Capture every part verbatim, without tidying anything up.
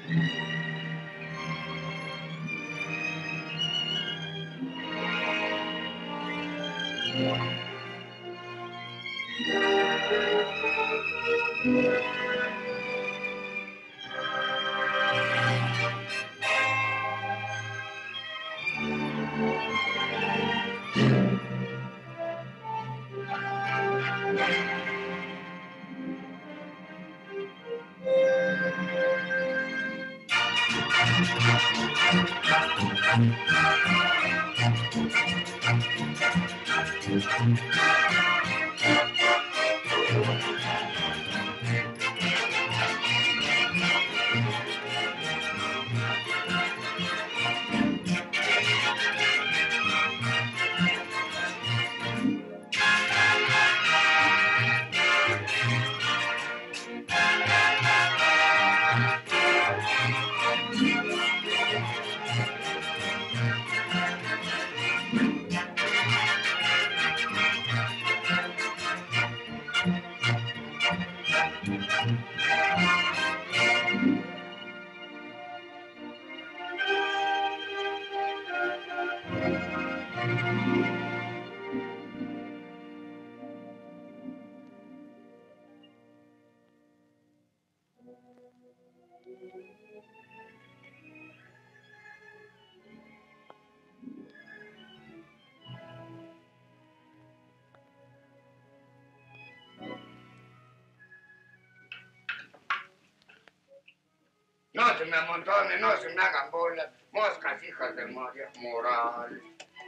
No se me amontonen, no se me hagan bolas. Moscas, hijas de María Moral.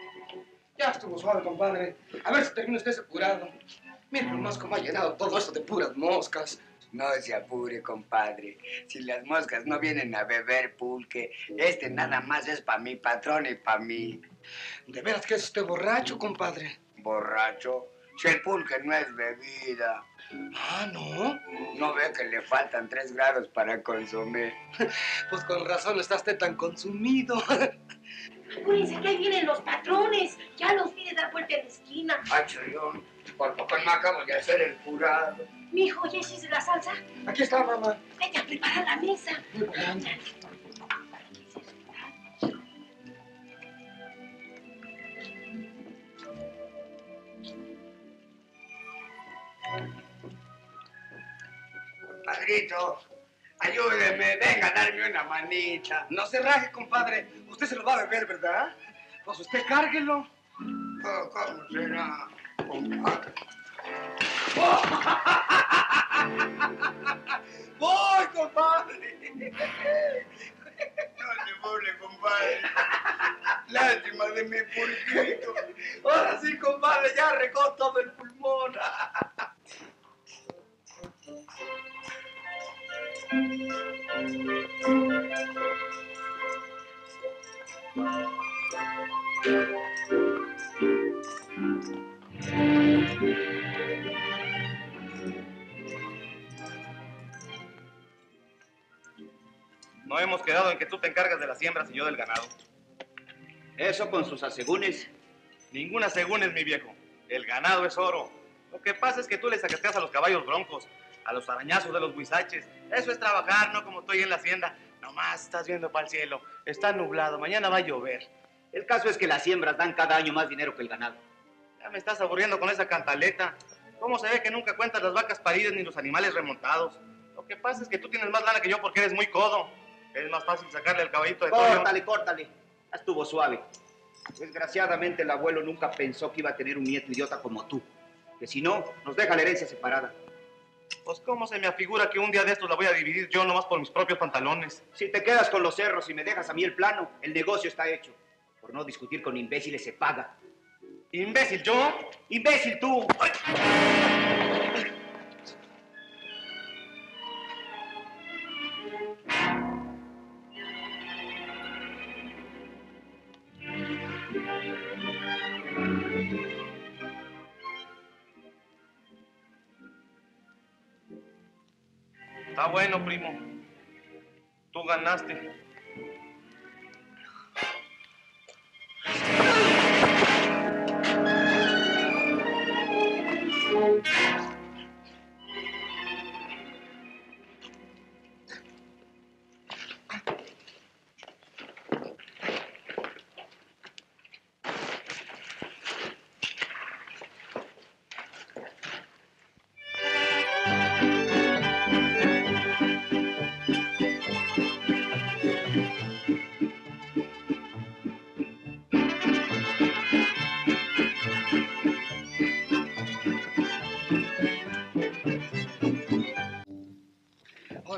Ya estuvo suave, compadre. A ver si termina usted ese curado. Mira nomás cómo ha llenado todo esto de puras moscas. No se apure, compadre. Si las moscas no vienen a beber pulque, este nada más es para mi patrón y para mí. ¿De veras que es usted borracho, compadre? ¿Borracho? Si el pulque no es bebida. Ah, ¿no? ¿No ve que le faltan tres grados para consumir? Pues con razón está usted tan consumido. Apúrense que ahí vienen los patrones. Ya los vi de dar vuelta en la esquina. Ah, chayón, por poco no acabo de hacer el curado. Mijo, ¿ya hiciste la salsa? Aquí está, mamá. Vete a preparar la mesa. Muy bueno. Compadrito, ayúdeme, venga a darme una manita. No se raje, compadre. Usted se lo va a beber, ¿verdad? Pues usted cárguelo. Oh, ¿cómo será, compadre? ¡Voy, compadre! No se burle, compadre. Lástima de mi pulquito. Ahora sí, compadre, ya regó todo el pulmón. No hemos quedado en que tú te encargas de las siembras y yo del ganado. Eso con sus asegúnes. Ninguna asegúnes, mi viejo. El ganado es oro. Lo que pasa es que tú le sacateas a los caballos broncos, a los arañazos de los huizaches. Eso es trabajar, no como estoy en la hacienda. Nomás estás viendo para el cielo. Está nublado, mañana va a llover. El caso es que las siembras dan cada año más dinero que el ganado. Ya me estás aburriendo con esa cantaleta. ¿Cómo se ve que nunca cuentas las vacas paridas ni los animales remontados? Lo que pasa es que tú tienes más lana que yo porque eres muy codo. Es más fácil sacarle al caballito de Toyo. Córtale, córtale. Ya estuvo suave. Desgraciadamente el abuelo nunca pensó que iba a tener un nieto idiota como tú. Que si no, nos deja la herencia separada. Pues cómo se me afigura que un día de estos la voy a dividir yo nomás por mis propios pantalones. Si te quedas con los cerros y me dejas a mí el plano, el negocio está hecho. Por no discutir con imbéciles se paga. ¿Imbécil yo? ¡Imbécil tú! ¡Ay! Está bueno, primo. Tú ganaste.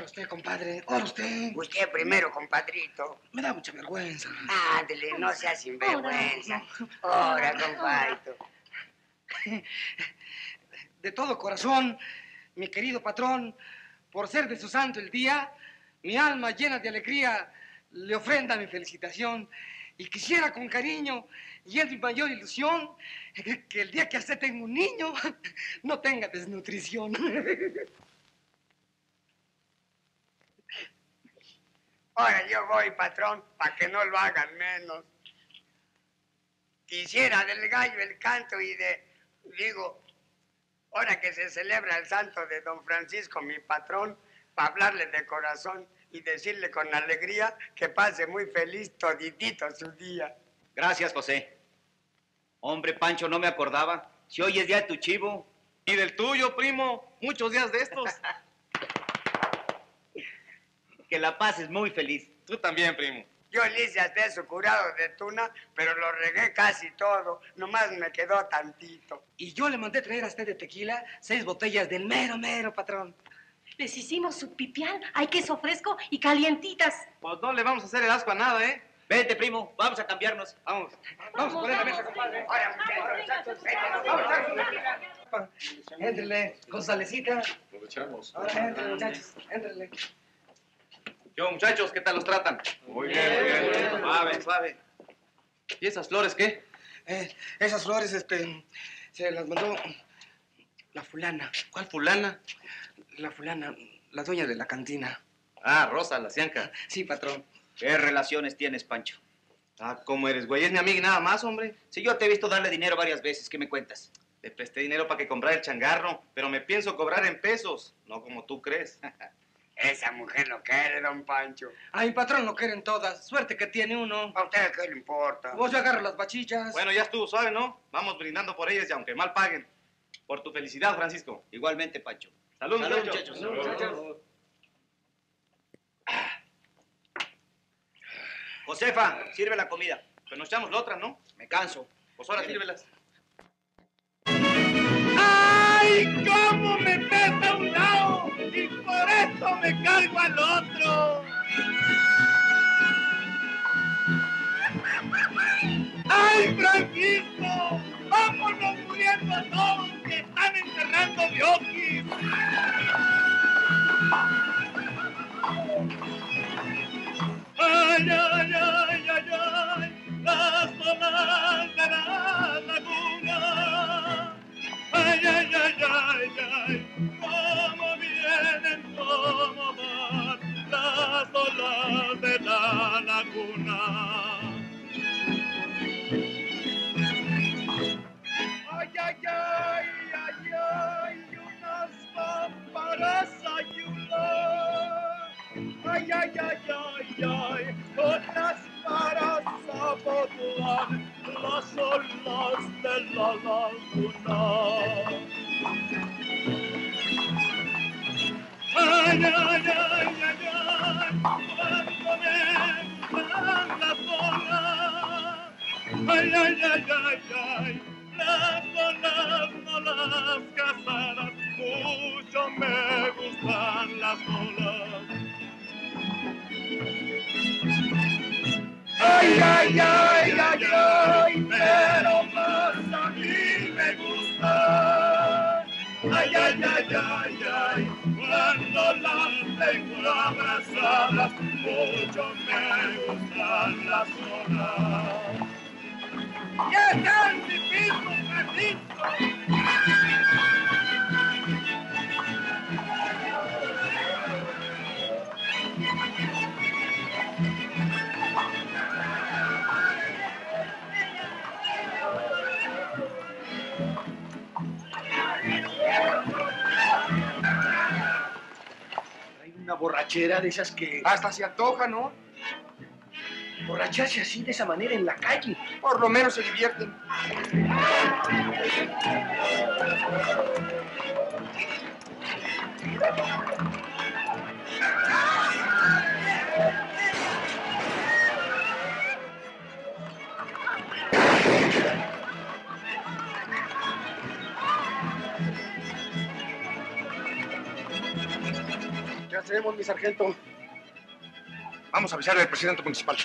Ahora usted, compadre. Ahora usted. Usted primero, compadrito. Me da mucha vergüenza. Ándele, no sea sinvergüenza. Ahora, compadrito. De todo corazón, mi querido patrón, por ser de su santo el día, mi alma llena de alegría le ofrenda mi felicitación y quisiera con cariño y es mi mayor ilusión que el día que usted tenga un niño no tenga desnutrición. Ahora yo voy, patrón, para que no lo hagan menos. Quisiera del gallo el canto y de, digo, ahora que se celebra el santo de don Francisco, mi patrón, para hablarle de corazón y decirle con alegría que pase muy feliz toditito su día. Gracias, José. Hombre, Pancho, no me acordaba. Si hoy es día de tu chivo. Y del tuyo, primo, muchos días de estos. Que la pases muy feliz. Tú también, primo. Yo le hice hasta su curado de tuna, pero lo regué casi todo. Nomás me quedó tantito. Y yo le mandé traer a usted de tequila seis botellas del mero, mero, patrón. Les hicimos su pipián. Hay queso fresco y calientitas. Pues no le vamos a hacer el asco a nada, ¿eh? Vente, primo, vamos a cambiarnos. Vamos. Vamos a poner la mesa, compadre. Ahora, muchachos, Vamos, éntrele, con salecita. Aprovechamos. Ahora, éntrele, muchachos, éntrele. Yo, muchachos, ¿qué tal los tratan? Muy bien, muy bien. Suave, suave. ¿Y esas flores qué? Eh, esas flores, este, se las mandó la fulana. ¿Cuál fulana? La fulana, la dueña de la cantina. Ah, Rosa, la cianca. Sí, patrón. ¿Qué relaciones tienes, Pancho? Ah, ¿cómo eres, güey? Es mi amiga y nada más, hombre. Si yo te he visto darle dinero varias veces, ¿qué me cuentas? Le presté dinero para que comprara el changarro, pero me pienso cobrar en pesos, no como tú crees. esa mujer lo quiere, don Pancho. A mi patrón lo quieren todas. Suerte que tiene uno. ¿A usted qué le importa? Vos yo agarro las bachillas. Bueno, ya estuvo suave, ¿no? Vamos brindando por ellas y aunque mal paguen. Por tu felicidad, Francisco. Igualmente, Pancho. Salud, Salud, muchachos. muchachos. muchachos. Josefa, sirve la comida. Pues nos echamos la otra, ¿no? Me canso. Pues ahora sírvelas. ¡Ay, cómo me pesa a un lado! Y por eso me cargo al otro. ¡Ay, Francisco! ¡Vámonos muriendo a todos que están enterrando biokis! ¡Ay, ay, ay, ay, ay! Las olas de la laguna. ¡Ay, ay, ay, ay, ay! ¡Cómo vienen, cómo van las olas de la laguna! ¡Ay, ay, ay, ay, ay! ¡Unas pámparas ayudan! ¡Ay, ay, ay, ay, ay! Con las varas abotan las olas de la laguna. ¡Ay, ay, ay, ay, ay! ¡Cuando vengan las olas! ¡Ay, ay, ay, ay, ay! Las olas, no las casadas, mucho me gustan las olas. Ay, ay, ay, ay, ay, pero más a mí me gusta. Ay, ay, ay, ay, ay, cuando las tengo abrazadas, mucho me gustan las olas. ¡Ya están mis mismos Francisco! Hay una borrachera de esas que... Hasta se antoja, ¿no? Borracharse así, de esa manera, en la calle. Por lo menos se divierten. ¿Qué hacemos, mi sargento? Vamos a avisarle al presidente municipal.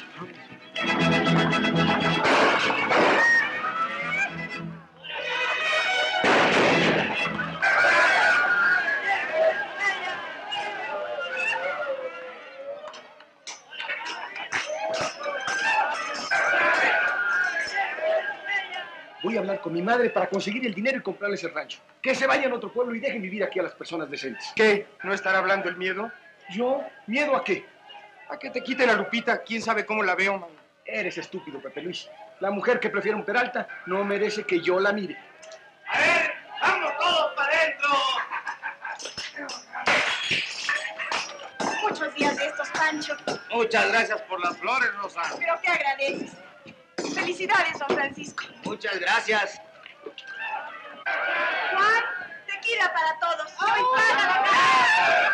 Voy a hablar con mi madre para conseguir el dinero y comprarles el rancho. Que se vayan a otro pueblo y dejen vivir aquí a las personas decentes. ¿Qué? ¿No estará hablando el miedo? ¿Yo? ¿Miedo a qué? A que te quite la Lupita. ¿Quién sabe cómo la veo, man? Eres estúpido, Pepe Luis. La mujer que prefiere un Peralta no merece que yo la mire. A ver, vamos todos para adentro. Muchos días de estos, Pancho. Muchas gracias por las flores, Rosa. Pero ¿qué agradeces? Felicidades, don Francisco. Muchas gracias. Juan, tequila para todos. ¡Soy para la casa!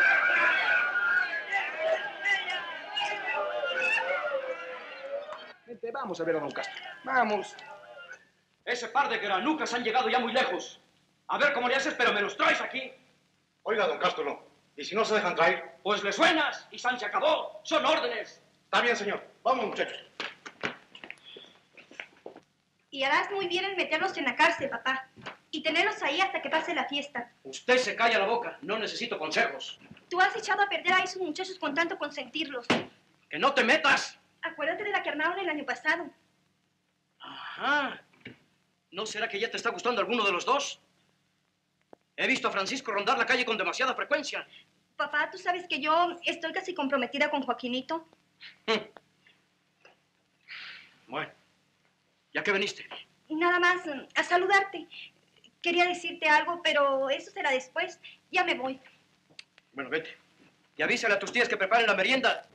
Vente, vamos a ver a don Castro. Vamos. Ese par de granucas han llegado ya muy lejos. A ver cómo le haces, pero me los traes aquí. Oiga, don Cástulo, ¿y si no se dejan traer? Pues le suenas y San se acabó. Son órdenes. Está bien, señor. Vamos, muchachos. Y harás muy bien en meterlos en la cárcel, papá. Y tenerlos ahí hasta que pase la fiesta. Usted se calla la boca. No necesito consejos. Tú has echado a perder a esos muchachos con tanto consentirlos. ¡Que no te metas! Acuérdate de la que armaron el año pasado. Ajá. ¿No será que ya te está gustando alguno de los dos? He visto a Francisco rondar la calle con demasiada frecuencia. Papá, ¿tú sabes que yo estoy casi comprometida con Joaquinito? Bueno, ¿ya que viniste? Nada más mm, a saludarte. Quería decirte algo, pero eso será después. Ya me voy. Bueno, vete. Y avísale a tus tías que preparen la merienda.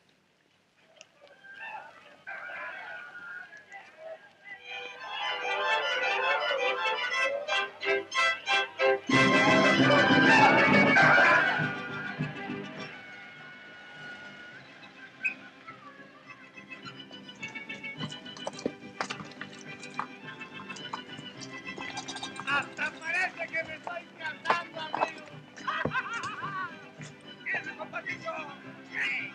Hasta parece que me estoy casando, amigo. ¡Eso, compadrito! ¡Sí!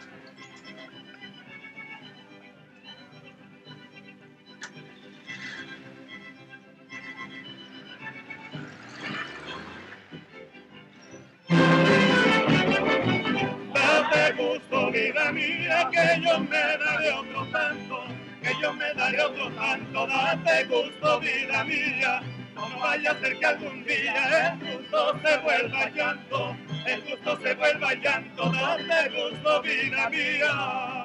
Date gusto, vida mía, que yo me daré otro tanto, que yo me daré otro tanto. Date gusto, vida mía. No vaya a ser que algún día el gusto se vuelva llanto, el gusto se vuelva llanto, date gusto, vida mía.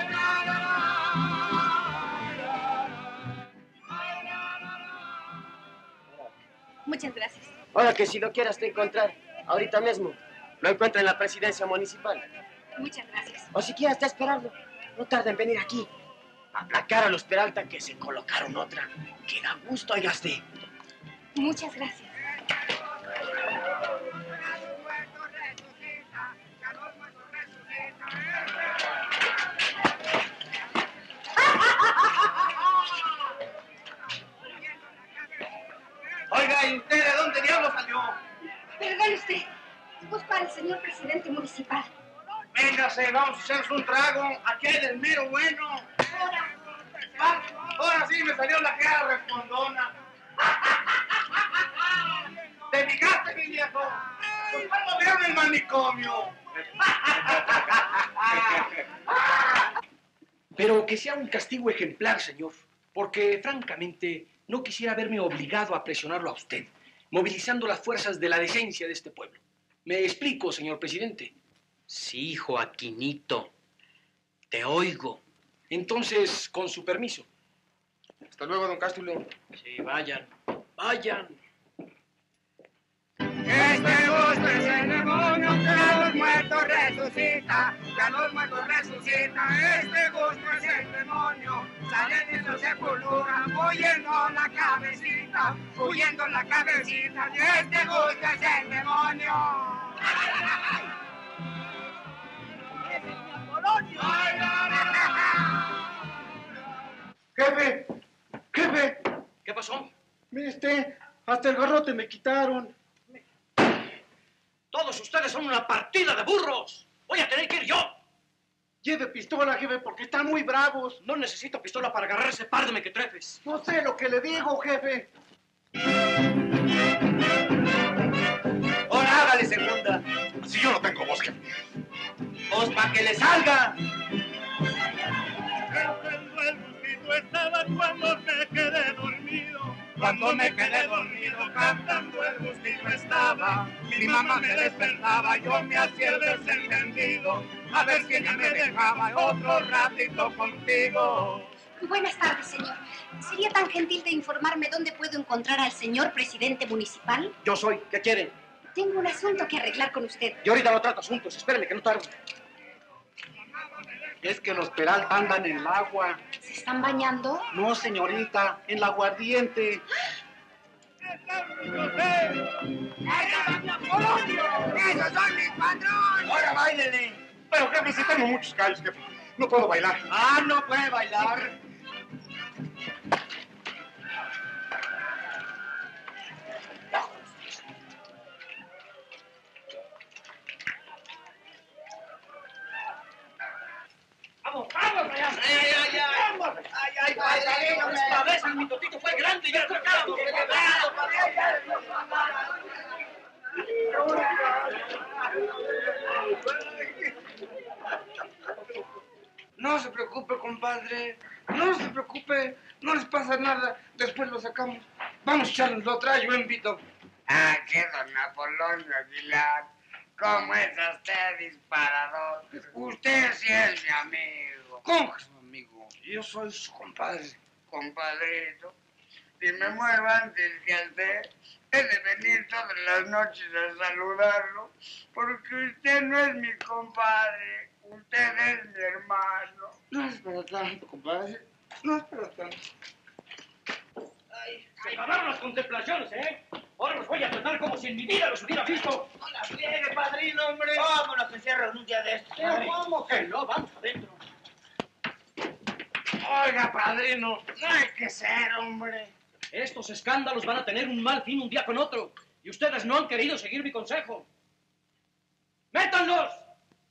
Muchas gracias. Ahora que si lo quieras te encontrar, ahorita mismo, lo encuentra en la presidencia municipal. Muchas gracias. O si quieres está esperando, no tarda en venir aquí. A aplacar a los Peralta que se colocaron otra. Que da gusto, oigaste. Muchas gracias. Oiga, ¿y usted de dónde diablo salió? Perdón usted. Pues para el señor presidente municipal. Véngase, vamos a echarnos un trago. Aquí hay del mero bueno. Ah, ahora sí me salió la cara respondona. ¿Te fijaste, mi viejo? ¿Cómo vieron el manicomio? Pero que sea un castigo ejemplar, señor, porque francamente no quisiera verme obligado a presionarlo a usted, movilizando las fuerzas de la decencia de este pueblo. ¿Me explico, señor presidente? Sí, Joaquinito. Te oigo. Entonces, con su permiso. Hasta luego, don Cástulo. Sí, vayan, vayan. Este gusto es el demonio que a los muertos resucita, que a los muertos resucita. Este gusto es el demonio, sale de su sepultura, huyendo la cabecita, huyendo la cabecita. Y este gusto es el demonio. ¡Ese es mi Apolonio! Jefe, jefe, ¿Qué pasó? mire usted, hasta el garrote me quitaron. Todos ustedes son una partida de burros. Voy a tener que ir yo. Lleve pistola, jefe, porque están muy bravos. No necesito pistola para agarrar ese par de mequetrefes. No sé lo que le digo, jefe. Ahora hágale segunda. Si yo no tengo voz, jefe. Pues para que le salga. Cantando el gustito estaba cuando me quedé dormido. Cuando me quedé dormido cantando el gustito estaba. Mi mamá me despertaba, yo me hacía el desentendido. A ver si ella me dejaba otro ratito contigo. Buenas tardes, señor. ¿Sería tan gentil de informarme dónde puedo encontrar al señor presidente municipal? Yo soy. ¿Qué quieren? Tengo un asunto que arreglar con usted. Yo ahorita no trato asuntos. Espérenme, que no tardo. Es que los Peralta andan en el agua. ¿Se están bañando? No, señorita, en el aguardiente. ¡Esos son mis patrones! ¡Ahora báilele! Pero, jefe, si tengo muchos callos, jefe. No puedo bailar. Ah, no puede bailar. ¡Vamos, vamos! ¡Ay, ay, ay! ¡Vamos! ¡Ay, ay, padrino! Esta vez el mitotito fue grande y ya tocábamos. No se preocupe, compadre. No se preocupe. No les pasa nada. Después lo sacamos. Vamos a echarnos otra, yo invito. Ah, qué don Apolonio Aguilar. ¿Cómo es usted disparador? Usted sí es mi amigo. ¿Cómo que es mi amigo? Yo soy su compadre. Compadrito, si me muero antes que usted, he de venir todas las noches a saludarlo, porque usted no es mi compadre, usted es mi hermano. No es para tanto, compadre. No es para tanto. Ay, se acabaron las contemplaciones, ¿eh? Ahora los voy a tratar como si en mi vida los hubiera visto. ¡No la friegue, padrino, hombre! Vámonos, se cierra un día de estos. Pero ¿cómo que no? Vamos adentro. Oiga, padrino, no hay que ser, hombre. Estos escándalos van a tener un mal fin un día con otro. Y ustedes no han querido seguir mi consejo. ¡Métanlos!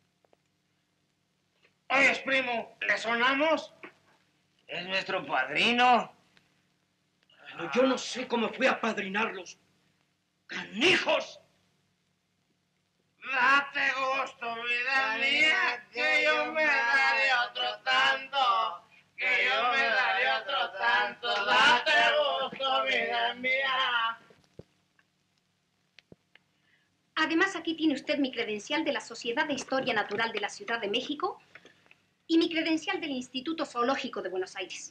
Oye, primo, ¿le sonamos? Es nuestro padrino. Pero yo no sé cómo fui a padrinarlos. ¡Canijos! Date gusto, vida mía, que yo me daré otro tanto. Que yo me daré otro tanto. Date gusto, vida mía. Además, aquí tiene usted mi credencial de la Sociedad de Historia Natural de la Ciudad de México y mi credencial del Instituto Zoológico de Buenos Aires.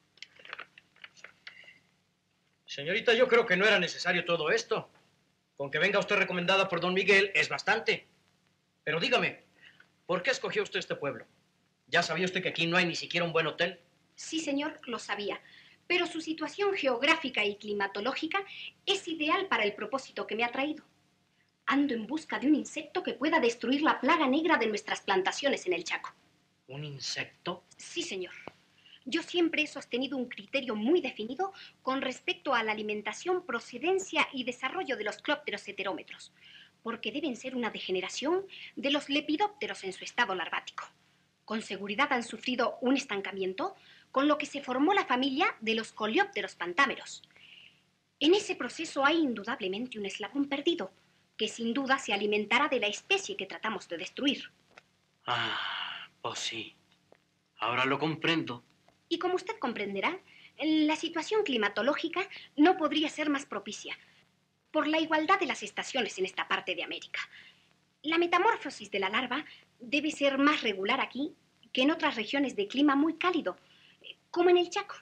Señorita, yo creo que no era necesario todo esto. Con que venga usted recomendada por don Miguel es bastante. Pero dígame, ¿por qué escogió usted este pueblo? ¿Ya sabía usted que aquí no hay ni siquiera un buen hotel? Sí, señor, lo sabía. Pero su situación geográfica y climatológica es ideal para el propósito que me ha traído. Ando en busca de un insecto que pueda destruir la plaga negra de nuestras plantaciones en el Chaco. ¿Un insecto? Sí, señor. Yo siempre he sostenido un criterio muy definido con respecto a la alimentación, procedencia y desarrollo de los clópteros heterómetros, porque deben ser una degeneración de los lepidópteros en su estado larvático. Con seguridad han sufrido un estancamiento, con lo que se formó la familia de los coleópteros pantámeros. En ese proceso hay indudablemente un eslabón perdido, que sin duda se alimentará de la especie que tratamos de destruir. Ah, pues sí. Ahora lo comprendo. Y como usted comprenderá, la situación climatológica no podría ser más propicia, por la igualdad de las estaciones en esta parte de América. La metamorfosis de la larva debe ser más regular aquí que en otras regiones de clima muy cálido, como en el Chaco.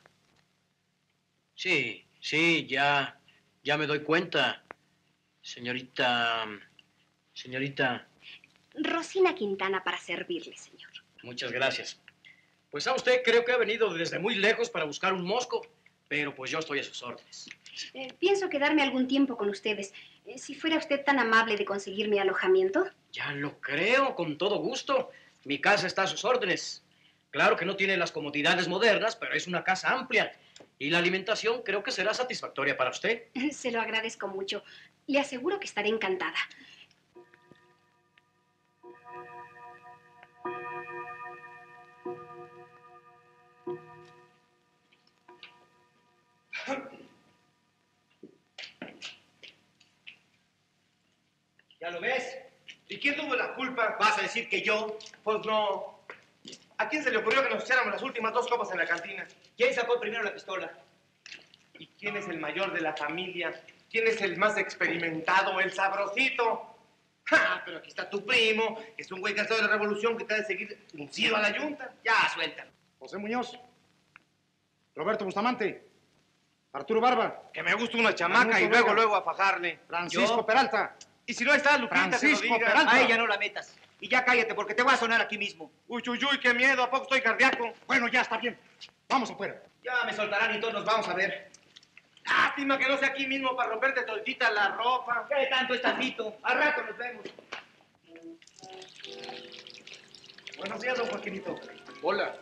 Sí, sí, ya, ya me doy cuenta. Señorita, señorita... Rosina Quintana para servirle, señor. Muchas gracias. Pues a usted creo que ha venido desde muy lejos para buscar un mosco, pero pues yo estoy a sus órdenes. Eh, pienso quedarme algún tiempo con ustedes. Eh, si fuera usted tan amable de conseguir mi alojamiento. Ya lo creo, con todo gusto. Mi casa está a sus órdenes. Claro que no tiene las comodidades modernas, pero es una casa amplia. Y la alimentación creo que será satisfactoria para usted. Se lo agradezco mucho. Le aseguro que estaré encantada. ¿Ya lo ves? ¿Y quién tuvo la culpa? ¿Vas a decir que yo? Pues no. ¿A quién se le ocurrió que nos echáramos las últimas dos copas en la cantina? ¿Quién sacó primero la pistola? ¿Y quién es el mayor de la familia? ¿Quién es el más experimentado, el sabrosito? ¡Ja! Pero aquí está tu primo, que es un güey cansado de la revolución que te ha de seguir uncido a la yunta. Ya, suéltalo. José Muñoz, Roberto Bustamante, Arturo Barba. Que me gusta una chamaca y luego, luego a fajarle. Francisco ¿Yo? Peralta. Y si no está Lupita, Francisco que lo diga. Peralta. A ella no la metas. Y ya cállate, porque te voy a sonar aquí mismo. Uy, uy, uy, qué miedo. ¿A poco estoy cardíaco? Bueno, ya está bien. Vamos afuera. Ya me soltarán y todos nos vamos a ver. Lástima que no sea aquí mismo para romperte toditita la ropa. ¿Qué tanto estás Vito? Al rato nos vemos. Buenos días, don Joaquinito. Hola.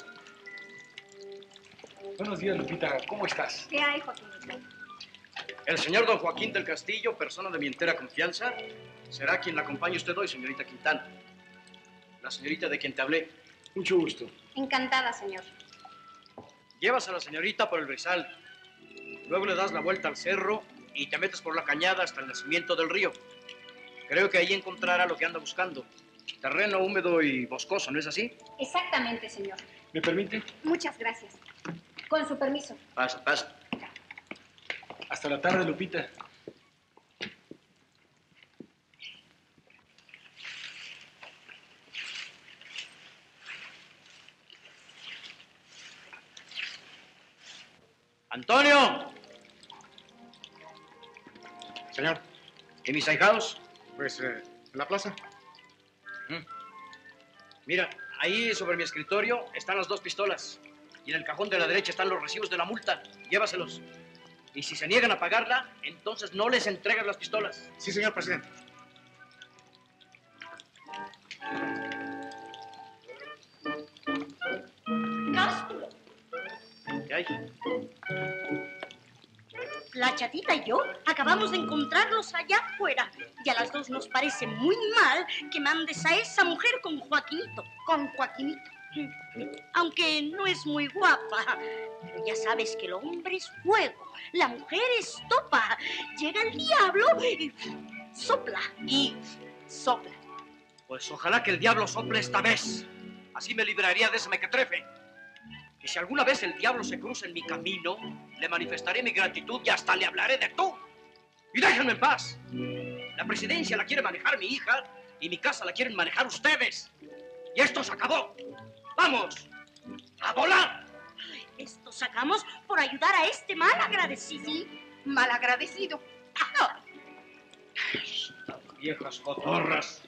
Buenos días, Lupita. ¿Cómo estás? ¿Qué hay, Joaquinito? El señor don Joaquín del Castillo, persona de mi entera confianza, será quien la acompañe usted hoy, señorita Quintana. La señorita de quien te hablé. Mucho gusto. Encantada, señor. Llevas a la señorita por el Brizal. Luego le das la vuelta al cerro y te metes por la cañada hasta el nacimiento del río. Creo que ahí encontrará lo que anda buscando. Terreno húmedo y boscoso, ¿no es así? Exactamente, señor. ¿Me permite? Muchas gracias. Con su permiso. Pasa, pasa. Hasta la tarde, Lupita. ¡Antonio! Señor. ¿Y mis ahijados? Pues, eh, ¿en la plaza? Mm. Mira, ahí sobre mi escritorio están las dos pistolas. Y en el cajón de la derecha están los recibos de la multa. Llévaselos. Y si se niegan a pagarla, entonces no les entregas las pistolas. Sí, señor presidente. Cástulo, ¿Qué hay? la chatita y yo acabamos de encontrarlos allá afuera. Y a las dos nos parece muy mal que mandes a esa mujer con Joaquinito. Con Joaquinito. Aunque no es muy guapa. Pero ya sabes que el hombre es fuego, la mujer es topa. Llega el diablo y sopla y sopla. Pues ojalá que el diablo sople esta vez. Así me libraría de ese mequetrefe. Y si alguna vez el diablo se cruza en mi camino, le manifestaré mi gratitud y hasta le hablaré de tú. Y déjenme en paz. La presidencia la quiere manejar mi hija y mi casa la quieren manejar ustedes. Y esto se acabó. ¡Vamos! ¡A volar! Esto sacamos por ayudar a este mal agradecido. Sí, mal agradecido. Viejas cotorras.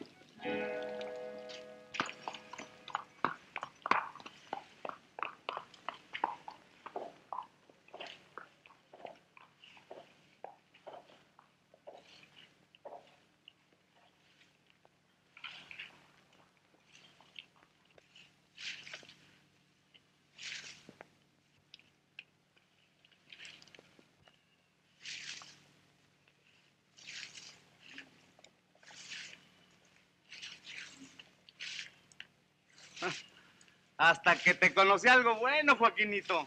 Hasta que te conocí algo bueno, Joaquinito.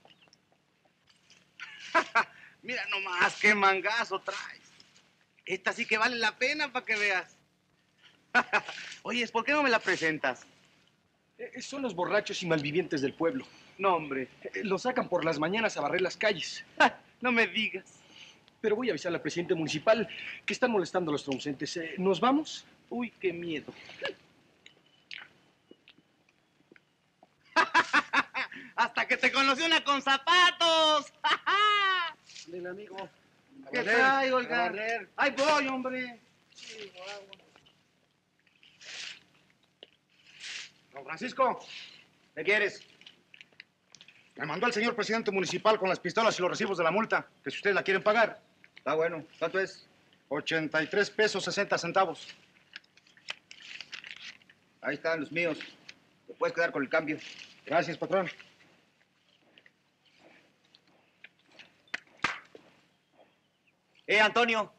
Mira nomás qué mangazo traes. Esta sí que vale la pena para que veas. Oye, ¿por qué no me la presentas? Eh, son los borrachos y malvivientes del pueblo. No, hombre. Eh, los sacan por las mañanas a barrer las calles. No me digas. Pero voy a avisar al presidente municipal que están molestando a los troncentes. Eh, ¿Nos vamos? Uy, qué miedo. Hasta que te conocí una con zapatos. Ven, amigo. ¿Qué trae, Olga? Ahí voy, hombre. Don Francisco, ¿Qué quieres? me mandó el señor presidente municipal con las pistolas y los recibos de la multa, que si ustedes la quieren pagar. Está bueno. ¿Cuánto es? ochenta y tres pesos sesenta centavos. Ahí están los míos. Te puedes quedar con el cambio. Gracias, patrón. Eh, Antonio.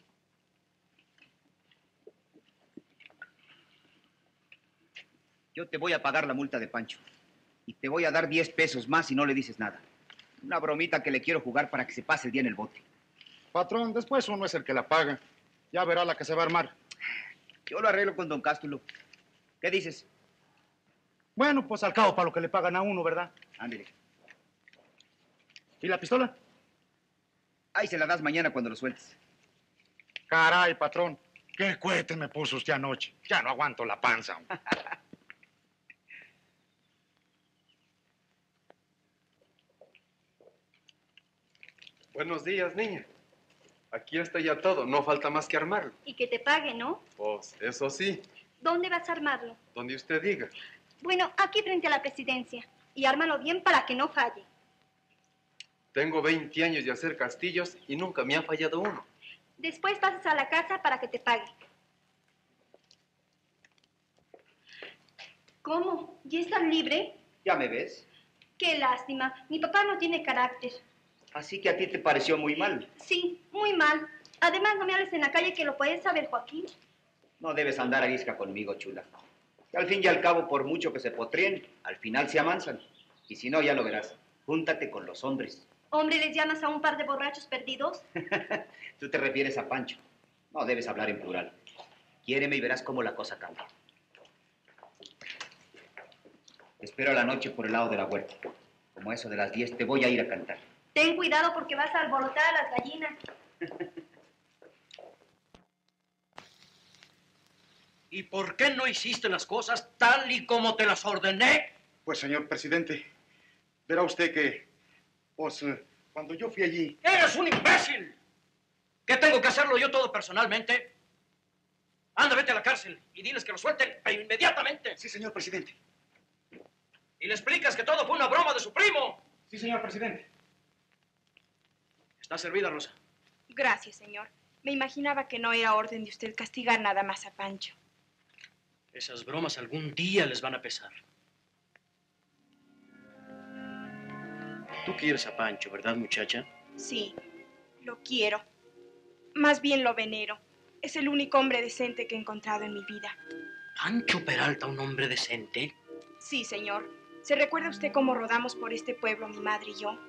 Yo te voy a pagar la multa de Pancho. Y te voy a dar diez pesos más si no le dices nada. Una bromita que le quiero jugar para que se pase el día en el bote. Patrón, después uno es el que la paga. Ya verá la que se va a armar. Yo lo arreglo con don Cástulo. ¿Qué dices? Bueno, pues al cabo para lo que le pagan a uno, ¿verdad? Ándale. ¿Y la pistola? Ahí se la das mañana cuando lo sueltes. Caray, patrón. Qué cohete me puso usted anoche. Ya no aguanto la panza. Buenos días, niña. Aquí está ya todo, no falta más que armarlo. Y que te pague, ¿no? Pues eso sí, ¿Dónde vas a armarlo? donde usted diga. Bueno, aquí frente a la presidencia. Y ármalo bien para que no falle. Tengo veinte años de hacer castillos y nunca me ha fallado uno. Después pasas a la casa para que te pague. ¿Cómo? ¿Ya estás libre? ¿Ya me ves? Qué lástima. Mi papá no tiene carácter. Así que a ti te pareció muy mal. Sí, muy mal. Además, no me hables en la calle que lo puedes saber, Joaquín. No debes andar a isca conmigo, chula. Que al fin y al cabo, por mucho que se potríen, al final se amansan. Y si no, ya lo verás. Júntate con los hombres. ¿Hombre, les llamas a un par de borrachos perdidos? Tú te refieres a Pancho. No debes hablar en plural. Quiéreme y verás cómo la cosa cambia. Te espero a la noche por el lado de la huerta. Como eso de las diez te voy a ir a cantar. Ten cuidado porque vas a alborotar a las gallinas. ¿Y por qué no hiciste las cosas tal y como te las ordené? Pues, señor presidente, verá usted que, pues, eh, cuando yo fui allí... ¡Eres un imbécil! ¿Qué tengo que hacerlo yo todo personalmente? Anda, vete a la cárcel y diles que lo suelten inmediatamente. Sí, señor presidente. Y le explicas que todo fue una broma de su primo. Sí, señor presidente. Está servida, Rosa. Gracias, señor. Me imaginaba que no era orden de usted castigar nada más a Pancho. Esas bromas algún día les van a pesar. Tú quieres a Pancho, ¿verdad, muchacha? Sí, lo quiero. Más bien lo venero. Es el único hombre decente que he encontrado en mi vida. ¿Pancho Peralta, un hombre decente? Sí, señor. ¿Se recuerda usted cómo rodamos por este pueblo, mi madre y yo?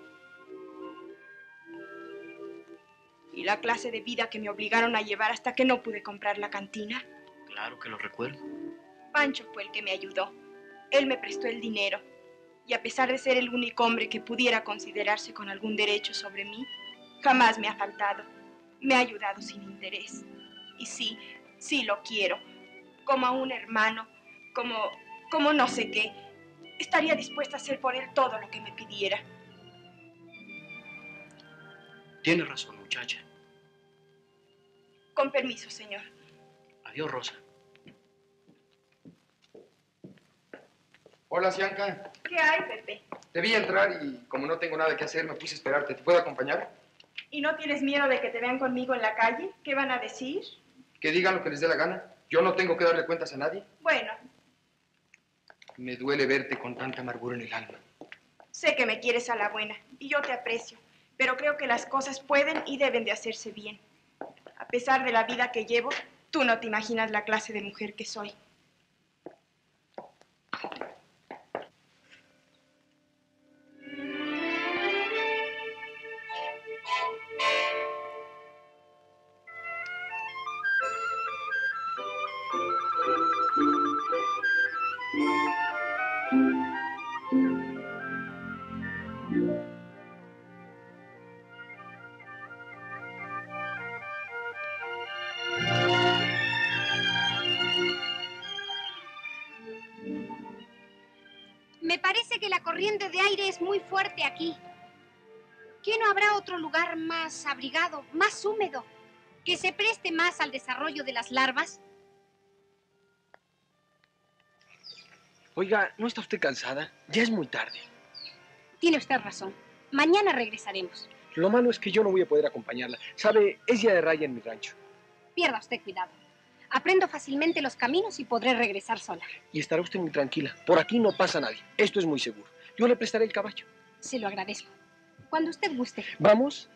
Y la clase de vida que me obligaron a llevar hasta que no pude comprar la cantina. Claro que lo recuerdo. Pancho fue el que me ayudó. Él me prestó el dinero. Y a pesar de ser el único hombre que pudiera considerarse con algún derecho sobre mí, jamás me ha faltado. Me ha ayudado sin interés. Y sí, sí lo quiero. Como a un hermano, como, como no sé qué. Estaría dispuesta a hacer por él todo lo que me pidiera. Tiene razón, muchacha. Con permiso, señor. Adiós, Rosa. Hola, Cianca. ¿Qué hay, Pepe? Te vi entrar y como no tengo nada que hacer, me puse a esperarte. ¿Te puedo acompañar? ¿Y no tienes miedo de que te vean conmigo en la calle? ¿Qué van a decir? Que digan lo que les dé la gana. Yo no tengo que darle cuentas a nadie. Bueno, Me duele verte con tanta amargura en el alma. sé que me quieres a la buena y yo te aprecio, pero creo que las cosas pueden y deben de hacerse bien. A pesar de la vida que llevo, tú no te imaginas la clase de mujer que soy. Me parece que la corriente de aire es muy fuerte aquí. ¿Qué no habrá otro lugar más abrigado, más húmedo, que se preste más al desarrollo de las larvas? Oiga, ¿no está usted cansada? Ya es muy tarde. Tiene usted razón. Mañana regresaremos. Lo malo es que yo no voy a poder acompañarla. Sabe, es día de raya en mi rancho. Pierda usted cuidado. Aprendo fácilmente los caminos y podré regresar sola. Y estará usted muy tranquila. Por aquí no pasa nadie. Esto es muy seguro. Yo le prestaré el caballo. Se lo agradezco. Cuando usted guste. ¿Vamos?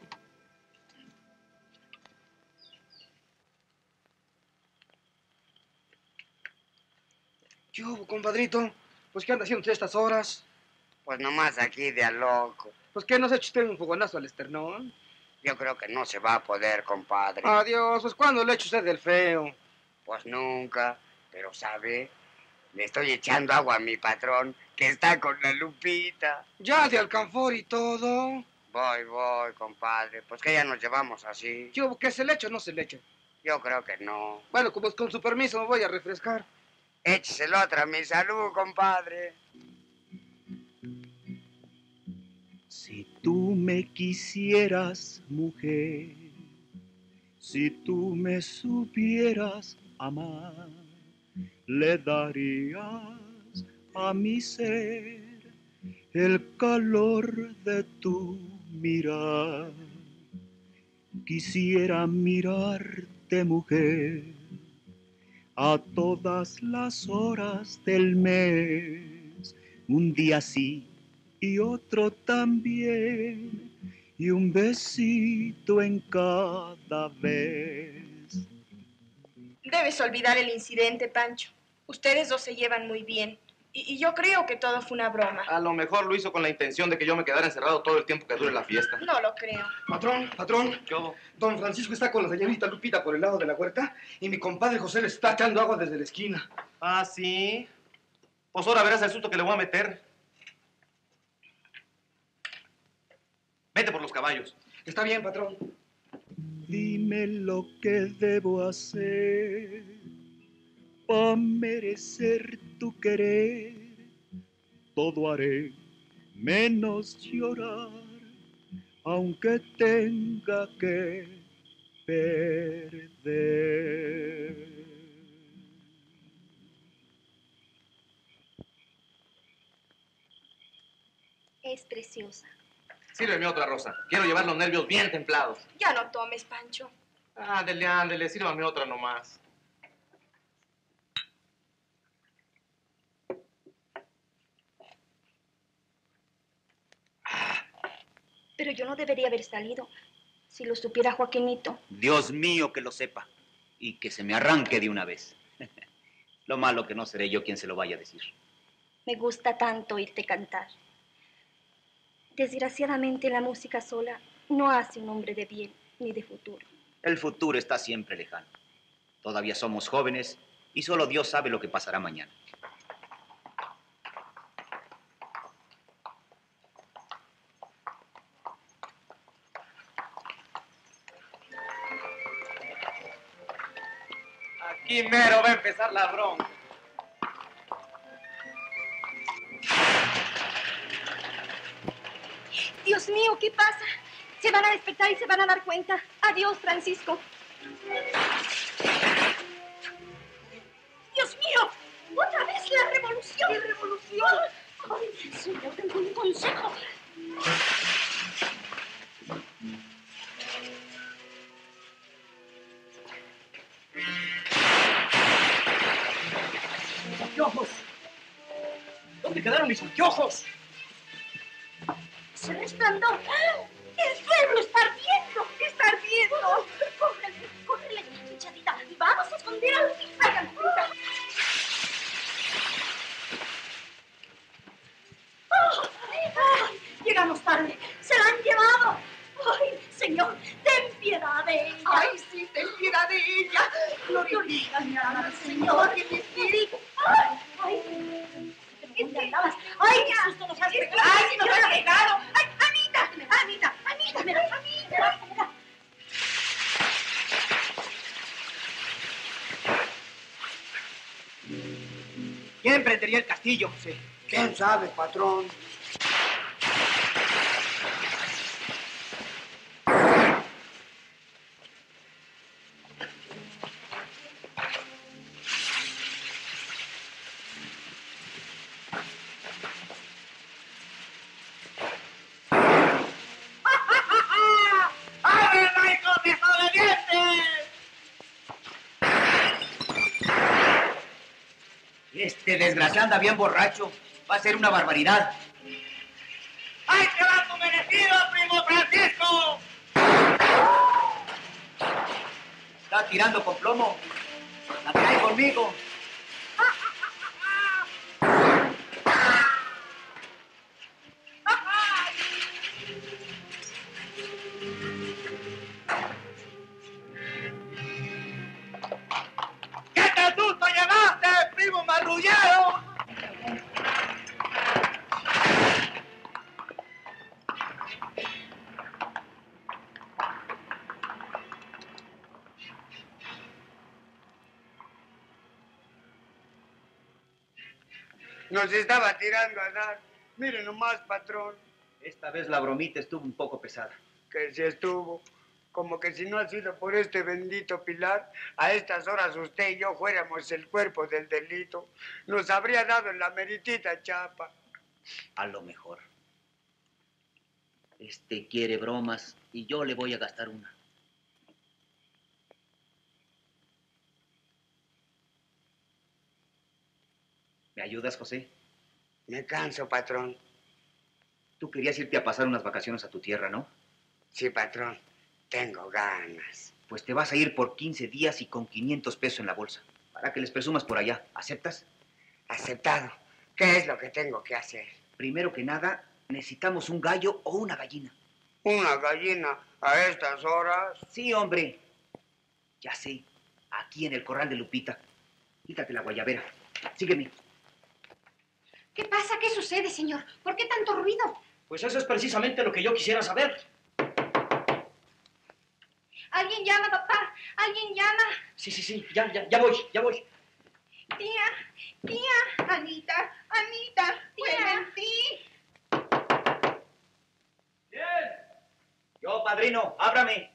¿Qué hubo, compadrito? Pues, ¿qué anda haciendo usted a estas horas? Pues nomás aquí de a loco. Pues, ¿qué, no se ha hecho usted un fogonazo al esternón? Yo creo que no se va a poder, compadre. Adiós, pues, ¿cuándo le ha hecho usted del feo? Pues nunca, pero sabe, le estoy echando agua a mi patrón, que está con la Lupita. Ya de alcanfor y todo. Voy, voy, compadre, pues que ya nos llevamos así. Yo, ¿que se le echa o no se le echa? Yo creo que no. Bueno, pues con su permiso me voy a refrescar. Écheselo otra, mi salud, compadre. Si tú me quisieras, mujer, si tú me supieras amar, le darías a mi ser el calor de tu mirar. Quisiera mirarte, mujer, a todas las horas del mes, un día sí y otro también, y un besito en cada vez. Debes olvidar el incidente, Pancho. Ustedes dos se llevan muy bien. Y, y yo creo que todo fue una broma. A lo mejor lo hizo con la intención de que yo me quedara encerrado todo el tiempo que dure la fiesta. No lo creo. Patrón, patrón. ¿Qué hubo? Don Francisco está con la señorita Lupita por el lado de la huerta y mi compadre José le está echando agua desde la esquina. Ah, ¿sí? Pues ahora verás el susto que le voy a meter. Vete por los caballos. Está bien, patrón. Dime lo que debo hacer para merecer tu querer. Todo haré menos llorar, aunque tenga que perder. Es preciosa. Sírveme otra, Rosa. Quiero llevar los nervios bien templados. Ya no tomes, Pancho. Ándele, ándele, sírvame otra nomás. Pero yo no debería haber salido. Si lo supiera Joaquinito. Dios mío, que lo sepa. Y que se me arranque de una vez. Lo malo que no seré yo quien se lo vaya a decir. Me gusta tanto oírte cantar. Desgraciadamente la música sola no hace un hombre de bien ni de futuro. El futuro está siempre lejano. Todavía somos jóvenes y solo Dios sabe lo que pasará mañana. Aquí mero va a empezar la bronca. Dios mío, ¿qué pasa? Se van a despertar y se van a dar cuenta. Adiós, Francisco. Dios mío, otra vez la revolución. ¿Qué revolución? Ay, señor, tengo un consejo. ¡Mis anteojos! ¿Dónde quedaron mis anteojos? ¡Ese resplandor! ¡El pueblo está ardiendo! ¡Está ardiendo! ¡Córrele, córrele, chichadita! ¡Vamos a esconder a Lupita! ¡Ay, Lupita! ¡Oh! ¡Ay! Llegamos tarde. ¡Se la han llevado! ¡Ay, señor! ¡Ten piedad de ella! ¡Ay, sí, ten piedad de ella! Glorifícame al Señor que me espíritu. ¡Ay! ¡Ay! ¿Dónde andabas? ¡Ay, qué susto nos has pegado! ¡Ay, nos has pegado! ¡Ay, Anita! ¡Anita! ¡Anita! ¡Mira, Anita! ¡Mira! ¿Quién prendería el castillo? Sí. ¿Quién sabe, patrón? ¡Ábrela, hijos desobedientes! Este desgraciado anda bien borracho. Va a ser una barbaridad. ¡Ahí te va tu merecido, primo Francisco! Está tirando con plomo. La trae conmigo. ¿Qué Nos estaba tirando a dar. Mire nomás, patrón. Esta vez la bromita estuvo un poco pesada. Que si estuvo. Como que si no ha sido por este bendito Pilar, a estas horas usted y yo fuéramos el cuerpo del delito. Nos habría dado en la meritita chapa. A lo mejor. Este quiere bromas y yo le voy a gastar una. ¿Me ayudas, José? Me canso, patrón. Tú querías irte a pasar unas vacaciones a tu tierra, ¿no? Sí, patrón. Tengo ganas. Pues te vas a ir por quince días y con quinientos pesos en la bolsa, para que les presumas por allá. ¿Aceptas? Aceptado. ¿Qué es lo que tengo que hacer? Primero que nada, necesitamos un gallo o una gallina. ¿Una gallina a estas horas? Sí, hombre. Ya sé, aquí en el corral de Lupita. Quítate la guayabera. Sígueme. ¿Qué pasa? ¿Qué sucede, señor? ¿Por qué tanto ruido? Pues eso es precisamente lo que yo quisiera saber. ¿Alguien llama, papá? ¿Alguien llama? Sí, sí, sí, ya, ya, ya voy, ya voy. Tía, tía, Anita, Anita, fue en ti. Bien. Yo, padrino, ábrame.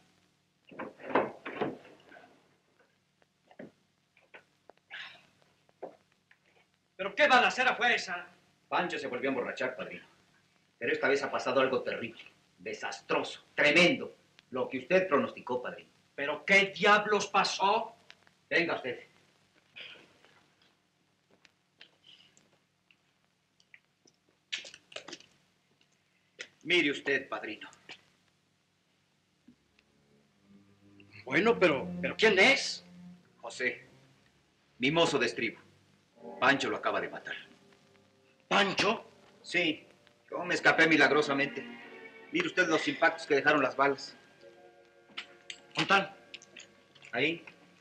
¿Pero qué van a hacer a fuerza? Pancho se volvió a emborrachar, padrino. Pero esta vez ha pasado algo terrible, desastroso, tremendo. Lo que usted pronosticó, padrino. ¿Pero qué diablos pasó? Venga usted. Mire usted, padrino. Bueno, pero, pero ¿quién es? José, mi mozo de estribo. Pancho lo acaba de matar. ¿Pancho? Sí, yo me escapé milagrosamente. Mire usted los impactos que dejaron las balas. ¿Contan? Ahí.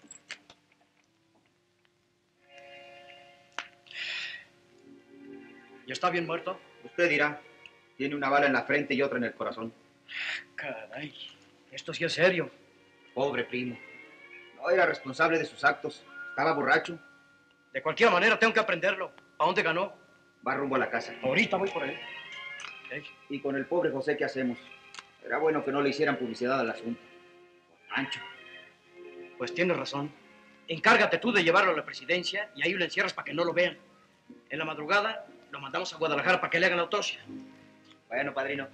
¿Ya está bien muerto? Usted dirá. Tiene una bala en la frente y otra en el corazón. Caray, esto sí es serio. Pobre primo. No era responsable de sus actos. Estaba borracho. De cualquier manera, tengo que aprenderlo. ¿A dónde ganó? Va rumbo a la casa. Ahorita voy por él. ¿Okay? Y con el pobre José, ¿qué hacemos? Era bueno que no le hicieran publicidad al asunto. Pancho. Pues tienes razón. Encárgate tú de llevarlo a la presidencia y ahí lo encierras para que no lo vean. En la madrugada lo mandamos a Guadalajara para que le hagan la autopsia. Bueno, padrino.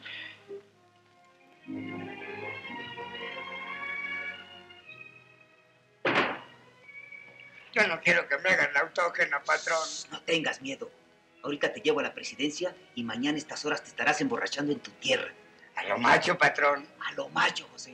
Yo no quiero que me hagan la autógena, patrón. No tengas miedo. Ahorita te llevo a la presidencia y mañana a estas horas te estarás emborrachando en tu tierra. A lo macho, patrón. A lo macho, José.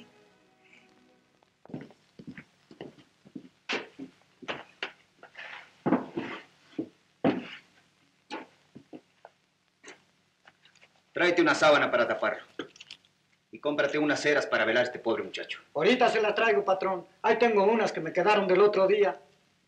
Tráete una sábana para taparlo. Y cómprate unas ceras para velar a este pobre muchacho. Ahorita se la traigo, patrón. Ahí tengo unas que me quedaron del otro día.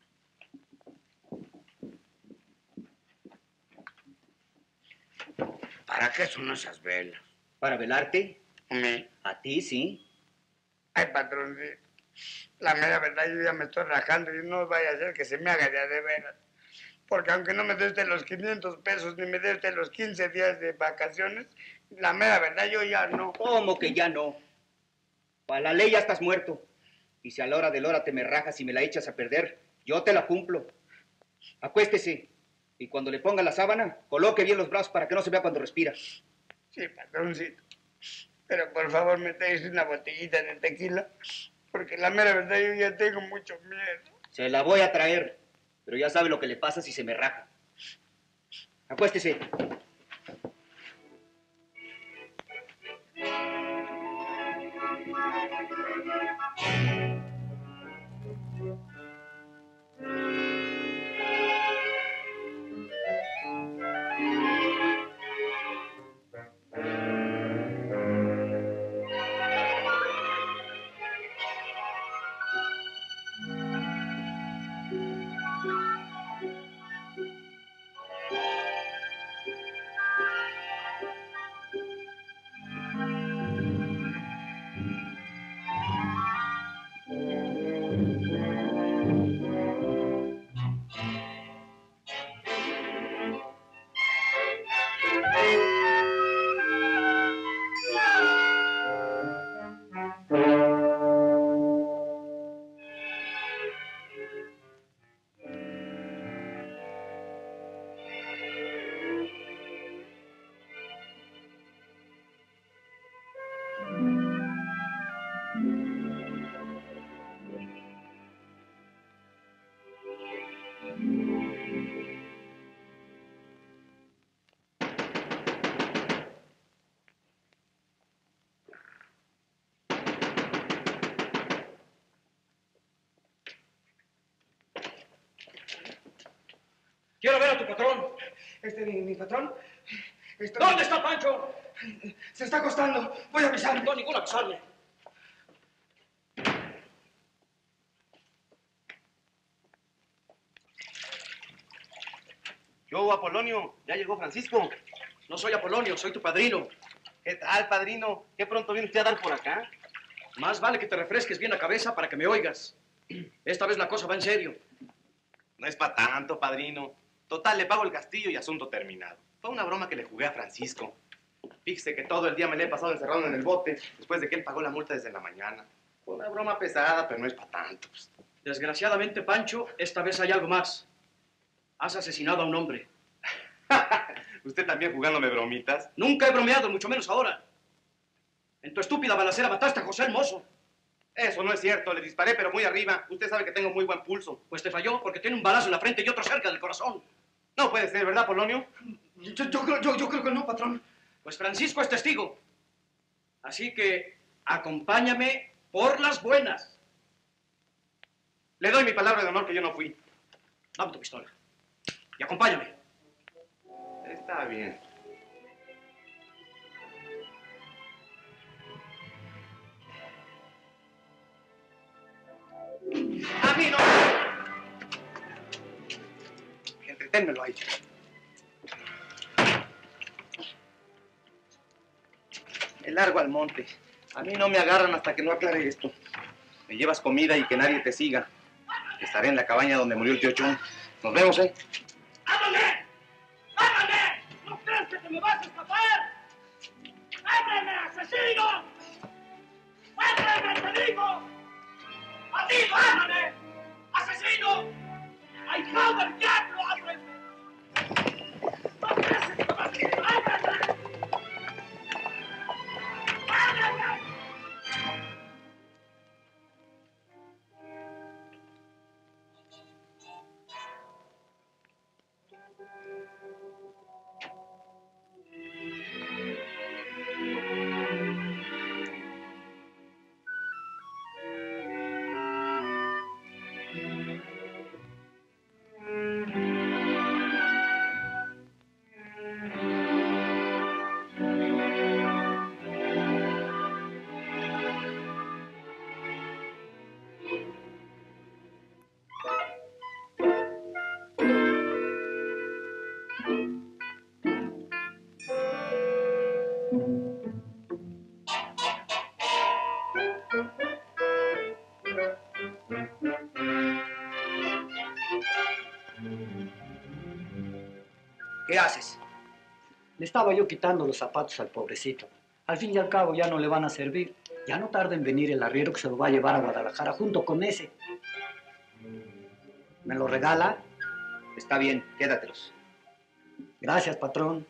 ¿Para qué son esas velas? ¿Para velarte? ¿Me? A ti, sí. Ay, patrón, sí. La mera verdad, yo ya me estoy rajando y no vaya a ser que se me haga de a de veras. Porque aunque no me des los quinientos pesos ni me des los quince días de vacaciones, la mera verdad yo ya no. ¿Cómo que ya no? Para la ley ya estás muerto. Y si a la hora de la hora te me rajas y me la echas a perder, yo te la cumplo. Acuéstese. Y cuando le ponga la sábana, coloque bien los brazos para que no se vea cuando respira. Sí, patroncito. Pero por favor me traes una botellita de tequila, porque la mera verdad yo ya tengo mucho miedo. Se la voy a traer. Pero ya sabe lo que le pasa si se me raja. Acuéstese. Quiero ver a tu patrón. Este, mi, mi patrón. Está... ¿Dónde está Pancho? Se está acostando. Voy a avisarle. No, ningún avisarle. Yo, Apolonio, ya llegó Francisco. No soy Apolonio, soy tu padrino. ¿Qué tal, padrino? ¿Qué pronto viene usted a dar por acá? Más vale que te refresques bien la cabeza para que me oigas. Esta vez la cosa va en serio. No es para tanto, padrino. Total, le pago el castillo y asunto terminado. Fue una broma que le jugué a Francisco. Fíjese que todo el día me le he pasado encerrado en el bote después de que él pagó la multa desde la mañana. Fue una broma pesada, pero no es para tanto. Pues. Desgraciadamente, Pancho, esta vez hay algo más. Has asesinado a un hombre. ¿Usted también jugándome bromitas? Nunca he bromeado, mucho menos ahora. En tu estúpida balacera mataste a José el Mozo. Eso no es cierto, le disparé, pero muy arriba. Usted sabe que tengo muy buen pulso. Pues te falló porque tiene un balazo en la frente y otro cerca del corazón. No puede ser, ¿verdad, Polonio? Yo, yo, creo- yo, yo creo que no, patrón. Pues Francisco es testigo. Así que acompáñame por las buenas. Le doy mi palabra de honor que yo no fui. Dame tu pistola. Y acompáñame. Está bien. A mí no. Entreténmelo ahí. Me largo al monte. A mí no me agarran hasta que no aclare esto. Me llevas comida y que nadie te siga. Estaré en la cabaña donde murió el tío Chun. Nos vemos, ¿eh? ¡Ábrame! ¡Ábrame! ¿No crees que te me vas a escapar? ¡Ábrame, asesino! ¡Ábrame, te digo! ¡Amigo, ábrame! ¡Asesino! ¡Ay, no del diablo, ábrame! ¡No crees que te me vas a escapar! ¡Ábrame! ¡Ábrame! ¿Qué haces? Le estaba yo quitando los zapatos al pobrecito. Al fin y al cabo ya no le van a servir. Ya no tarda en venir el arriero que se lo va a llevar a Guadalajara junto con ese. ¿Me lo regala? Está bien, quédatelos. Gracias, patrón.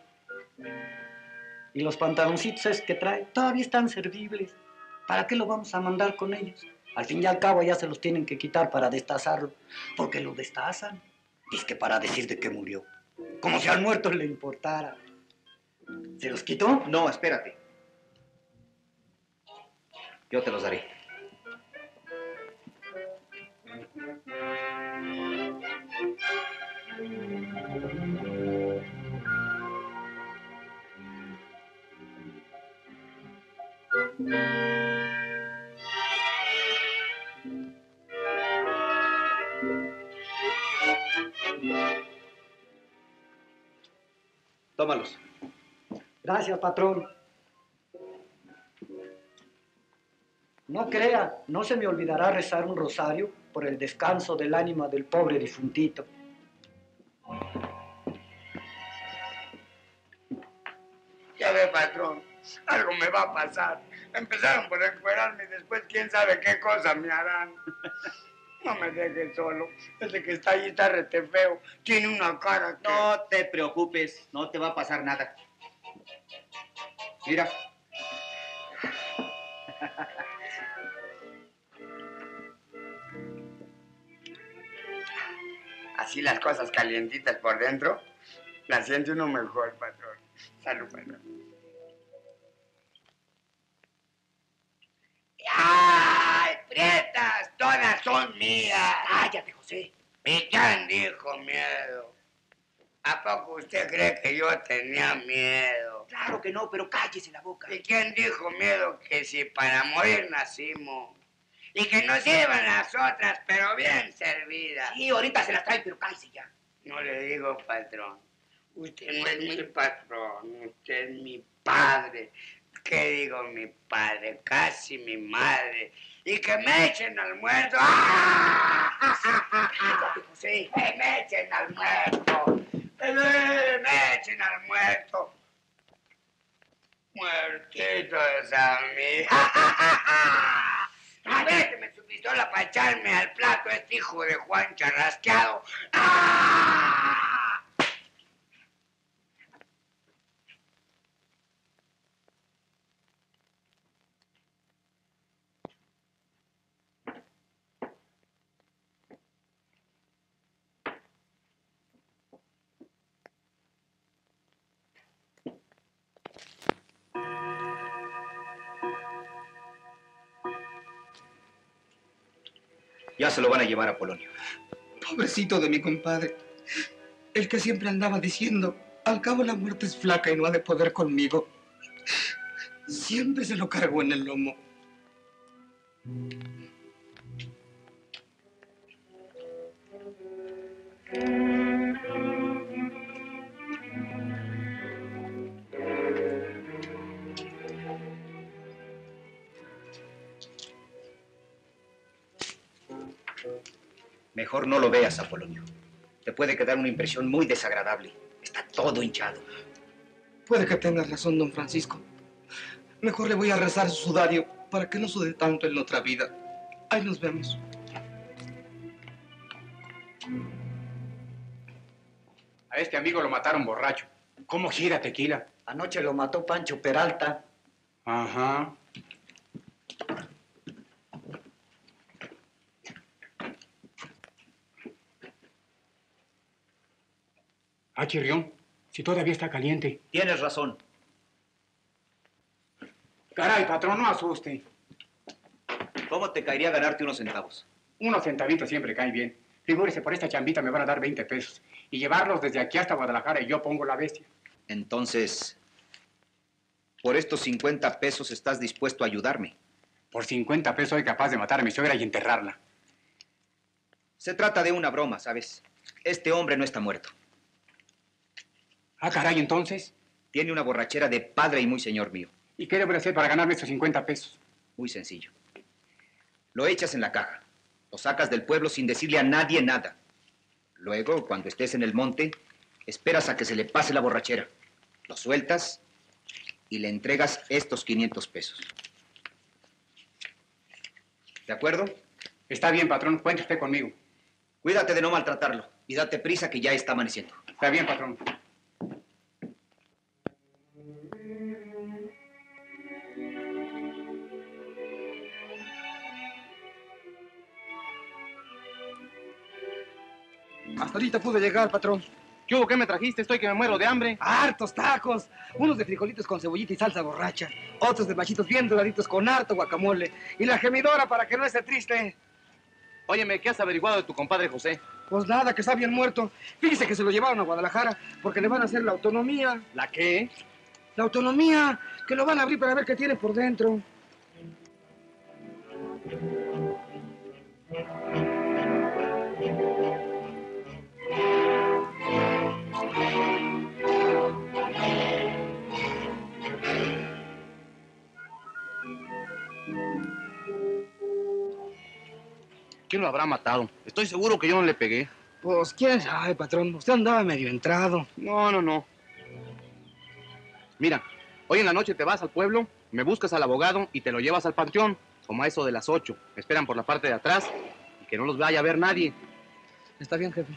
Y los pantaloncitos esos que trae todavía están servibles. ¿Para qué lo vamos a mandar con ellos? Al fin y al cabo ya se los tienen que quitar para destazarlo. Porque lo destazan. Es que para decir de que murió. Como si al muerto le importara. ¿Se los quitó? No, espérate. Yo te los daré. Tómalos. Gracias, patrón. No crea, no se me olvidará rezar un rosario por el descanso del ánima del pobre difuntito. Ya ve, patrón, algo me va a pasar. Empezaron por encuerarme y después quién sabe qué cosa me harán. No me dejes solo. Ese que está ahí está rete feo. Tiene una cara que... No te preocupes, no te va a pasar nada. Mira. Así las cosas calientitas por dentro, las siente uno mejor, patrón. Salud, patrón. ¡Ay, prietas! Todas son mías. Cállate, José. Mi can dijo miedo. ¿A poco usted cree que yo tenía miedo? Claro que no, pero cállese la boca. ¿Y quién dijo miedo? Que si para morir nacimos. Y que nos sirvan las otras, pero bien servidas. Sí, ahorita se las trae, pero cállese ya. No le digo, patrón. Usted no es mi patrón, usted es mi padre. ¿Qué digo mi padre? Casi mi madre. Y que me echen al muerto. ¡Ah! Cállate, José. ¡Que me echen al muerto! ¡Que me echen al muerto! Muertitos a mí. A ver, que me su pistola para echarme al plato este hijo de Juan Charrasqueado. ¡Ah! Ya se lo van a llevar a Polonio. Pobrecito de mi compadre. El que siempre andaba diciendo, al cabo la muerte es flaca y no ha de poder conmigo. Siempre se lo cargó en el lomo. Mejor no lo veas, Apolonio. Te puede quedar una impresión muy desagradable. Está todo hinchado. Puede que tengas razón, don Francisco. Mejor le voy a rezar su sudario para que no sude tanto en la otra vida. Ahí nos vemos. A este amigo lo mataron borracho. ¿Cómo gira tequila? Anoche lo mató Pancho Peralta. Ajá. Ah, Chirrión, si todavía está caliente. Tienes razón. Caray, patrón, no asuste. ¿Cómo te caería ganarte unos centavos? Unos centavitos siempre caen bien. Figúrese, por esta chambita me van a dar veinte pesos. Y llevarlos desde aquí hasta Guadalajara y yo pongo la bestia. Entonces, por estos cincuenta pesos estás dispuesto a ayudarme. Por cincuenta pesos soy capaz de matar a mi suegra y enterrarla. Se trata de una broma, ¿sabes? Este hombre no está muerto. Ah, caray, entonces. Tiene una borrachera de padre y muy señor mío. ¿Y qué debo hacer para ganarme estos cincuenta pesos? Muy sencillo. Lo echas en la caja. Lo sacas del pueblo sin decirle a nadie nada. Luego, cuando estés en el monte, esperas a que se le pase la borrachera. Lo sueltas y le entregas estos quinientos pesos. ¿De acuerdo? Está bien, patrón. Cuente usted conmigo. Cuídate de no maltratarlo y date prisa que ya está amaneciendo. Está bien, patrón. Hasta ahorita pude llegar, patrón. ¿Qué hubo? ¿Qué me trajiste? Estoy que me muero de hambre. Hartos tacos. Unos de frijolitos con cebollita y salsa borracha. Otros de machitos bien doraditos con harto guacamole. Y la gemidora para que no esté triste. Óyeme, ¿qué has averiguado de tu compadre José? Pues nada, que está bien muerto. Fíjese que se lo llevaron a Guadalajara porque le van a hacer la autonomía. ¿La qué? La autonomía, que lo van a abrir para ver qué tiene por dentro. ¿Quién lo habrá matado? Estoy seguro que yo no le pegué. Pues, quién sabe, patrón. Usted andaba medio entrado. No, no, no. Mira, hoy en la noche te vas al pueblo, me buscas al abogado y te lo llevas al panteón, como a eso de las ocho. Me esperan por la parte de atrás y que no los vaya a ver nadie. Está bien, jefe.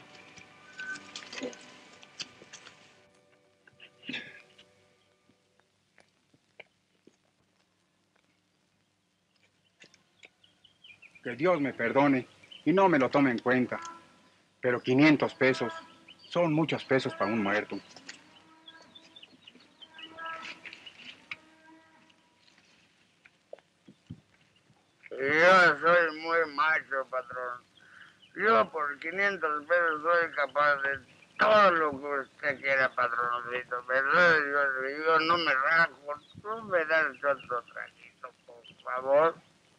Que Dios me perdone y no me lo tome en cuenta. Pero quinientos pesos son muchos pesos para un muerto. Yo soy muy macho, patrón. Yo por quinientos pesos soy capaz de todo lo que usted quiera, patroncito, pero yo, yo no me rajo. Tú me das otro traguito, por favor.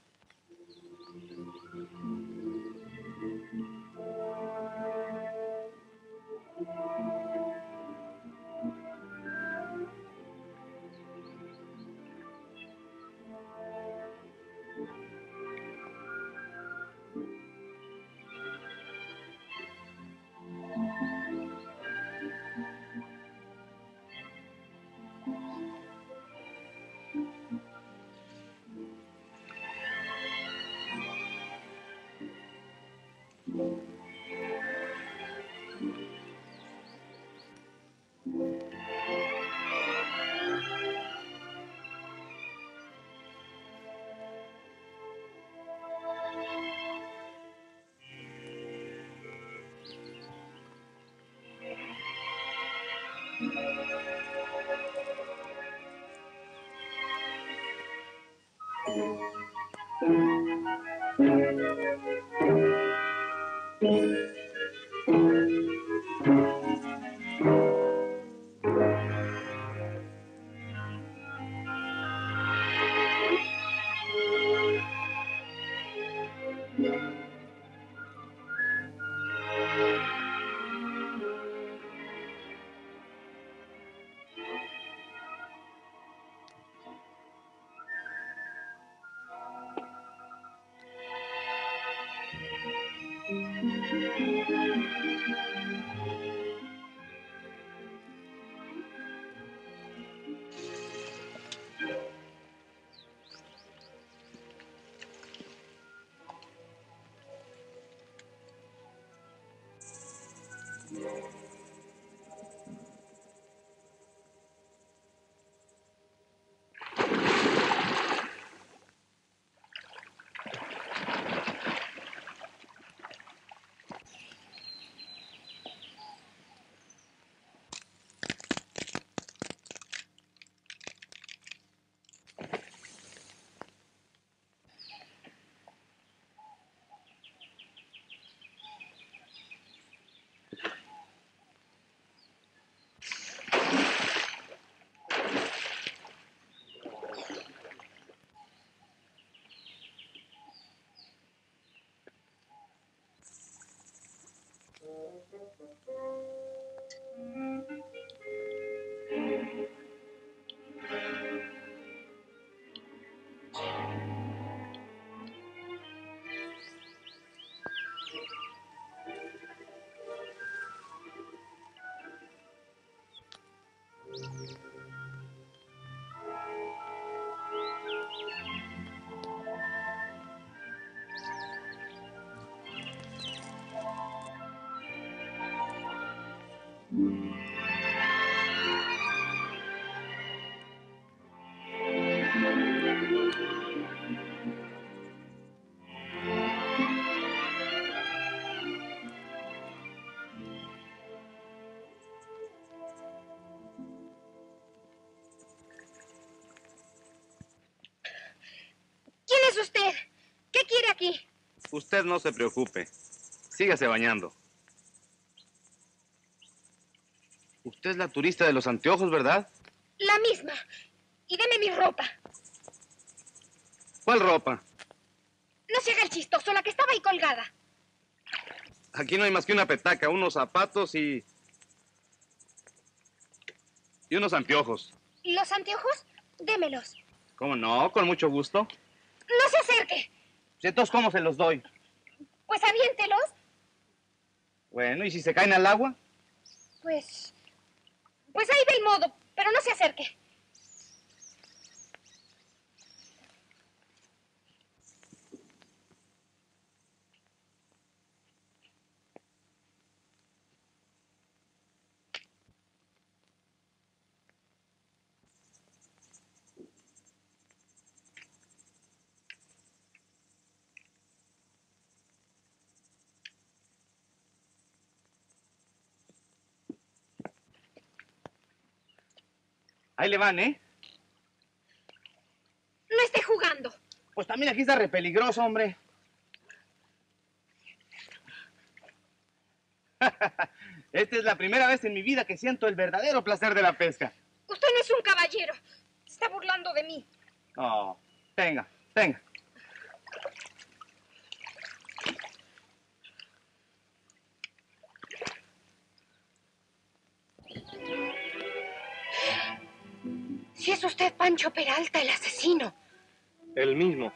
¿Es usted? ¿Qué quiere aquí? Usted no se preocupe. Sígase bañando. Usted es la turista de los anteojos, ¿verdad? La misma. Y deme mi ropa. ¿Cuál ropa? No se haga el chistoso, la que estaba ahí colgada. Aquí no hay más que una petaca, unos zapatos y... y unos anteojos. ¿Los anteojos? Démelos. ¿Cómo no? Con mucho gusto. No se acerque. Entonces, ¿cómo se los doy? Pues aviéntelos. Bueno, ¿y si se caen al agua? Pues... Pues ahí ve el modo, pero no se acerque. Ahí le van, ¿eh? No esté jugando. Pues también aquí está re peligroso, hombre. Esta es la primera vez en mi vida que siento el verdadero placer de la pesca. Usted no es un caballero. Se está burlando de mí. Oh, venga, venga. Si es usted Pancho Peralta, el asesino. El mismo.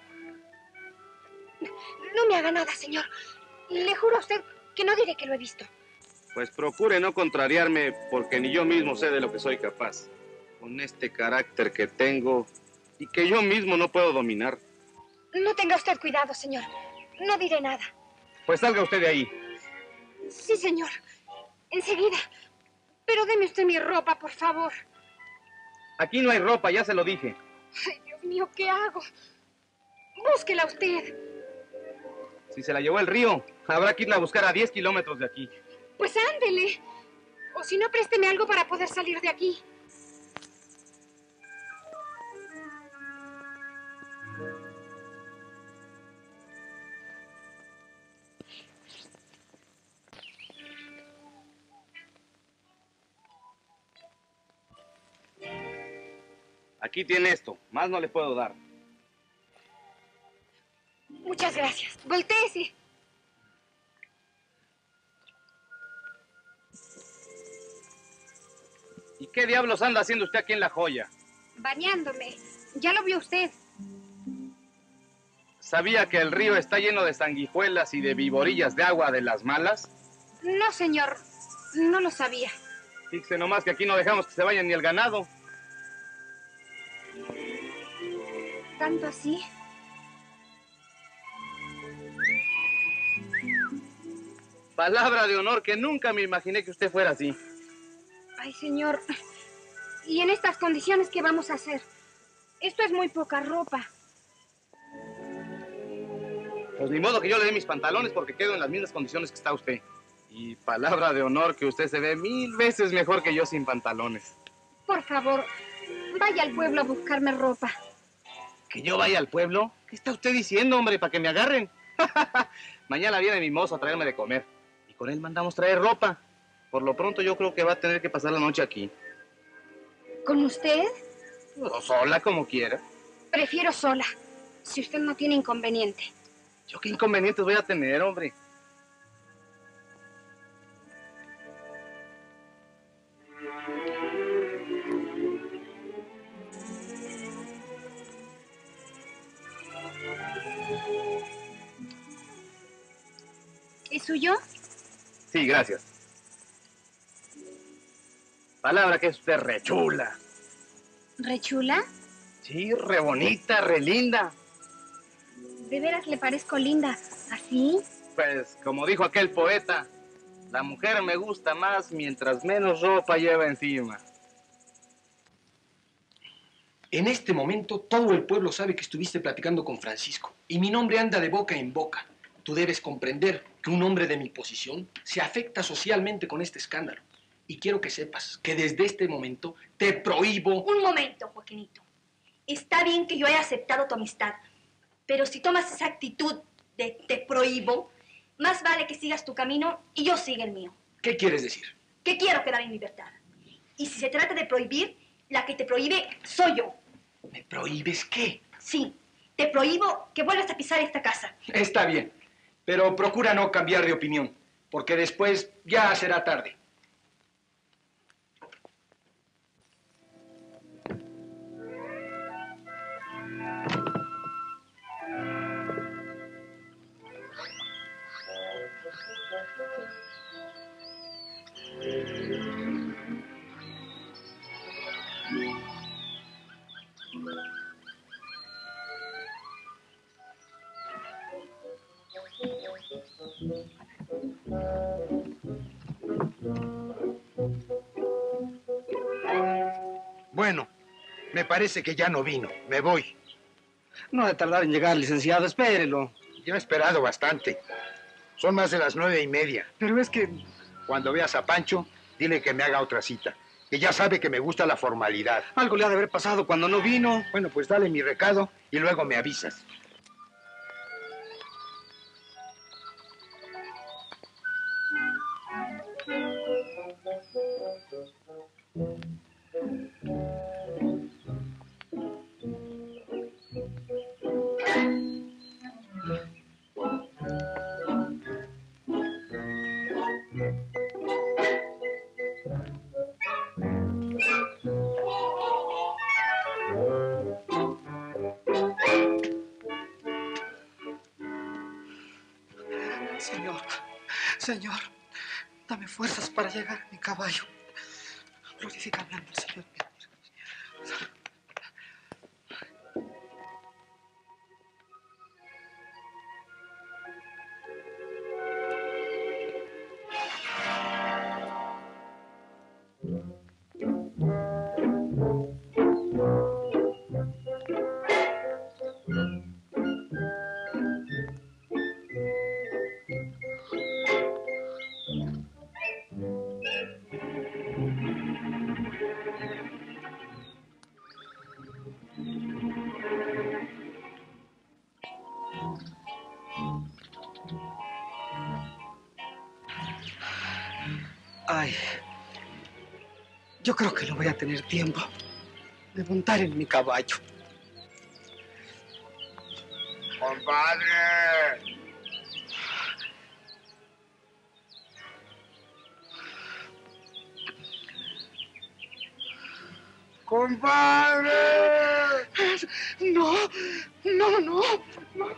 No me haga nada, señor. Le juro a usted que no diré que lo he visto. Pues procure no contrariarme, porque ni yo mismo sé de lo que soy capaz. Con este carácter que tengo y que yo mismo no puedo dominar. No tenga usted cuidado, señor. No diré nada. Pues salga usted de ahí. Sí, señor. Enseguida. Pero deme usted mi ropa, por favor. Aquí no hay ropa, ya se lo dije. Ay, Dios mío, ¿qué hago? Búsquela usted. Si se la llevó el río, habrá que irla a buscar a diez kilómetros de aquí. Pues ándele. O si no, présteme algo para poder salir de aquí. Aquí tiene esto, más no le puedo dar. Muchas gracias. Voltéese. ¿Y qué diablos anda haciendo usted aquí en La Joya? Bañándome. Ya lo vio usted. ¿Sabía que el río está lleno de sanguijuelas y de viborillas de agua de las malas? No, señor. No lo sabía. Fíjese nomás que aquí no dejamos que se vayan ni el ganado. ¿Tanto así? Palabra de honor que nunca me imaginé que usted fuera así. Ay, señor. ¿Y en estas condiciones qué vamos a hacer? Esto es muy poca ropa. Pues ni modo que yo le dé mis pantalones porque quedo en las mismas condiciones que está usted. Y palabra de honor que usted se ve mil veces mejor que yo sin pantalones. Por favor, vaya al pueblo a buscarme ropa. ¿Que yo vaya al pueblo? ¿Qué está usted diciendo, hombre, para que me agarren? Mañana viene mi mozo a traerme de comer. Y con él mandamos traer ropa. Por lo pronto yo creo que va a tener que pasar la noche aquí. ¿Con usted? O sola, como quiera. Prefiero sola, si usted no tiene inconveniente. ¿Yo qué inconvenientes voy a tener, hombre? ¿Es suyo? Sí, gracias. Palabra que es usted re chula. ¿Rechula? Sí, re bonita, re linda. ¿De veras le parezco linda? ¿Así? Pues, como dijo aquel poeta, la mujer me gusta más mientras menos ropa lleva encima. En este momento, todo el pueblo sabe que estuviste platicando con Francisco y mi nombre anda de boca en boca. Tú debes comprender que un hombre de mi posición se afecta socialmente con este escándalo. Y quiero que sepas que desde este momento te prohíbo... Un momento, Joaquinito. Está bien que yo haya aceptado tu amistad, pero si tomas esa actitud de te prohíbo, más vale que sigas tu camino y yo siga el mío. ¿Qué quieres decir? Que quiero quedar en libertad. Y si se trata de prohibir, la que te prohíbe soy yo. ¿Me prohíbes qué? Sí, te prohíbo que vuelvas a pisar esta casa. Está bien, pero procura no cambiar de opinión, porque después ya será tarde. Bueno, me parece que ya no vino. Me voy. No ha de tardar en llegar, licenciado. Espérelo. Yo he esperado bastante. Son más de las nueve y media. Pero es que... Cuando veas a Pancho, dile que me haga otra cita. Que ya sabe que me gusta la formalidad. Algo le ha de haber pasado cuando no vino. Bueno, pues dale mi recado y luego me avisas. Señor, dame fuerzas para llegar a mi caballo. Glorifica mi alma, Señor. Ay, yo creo que no voy a tener tiempo de montar en mi caballo. ¡Compadre! ¡Compadre! No, no, no, no.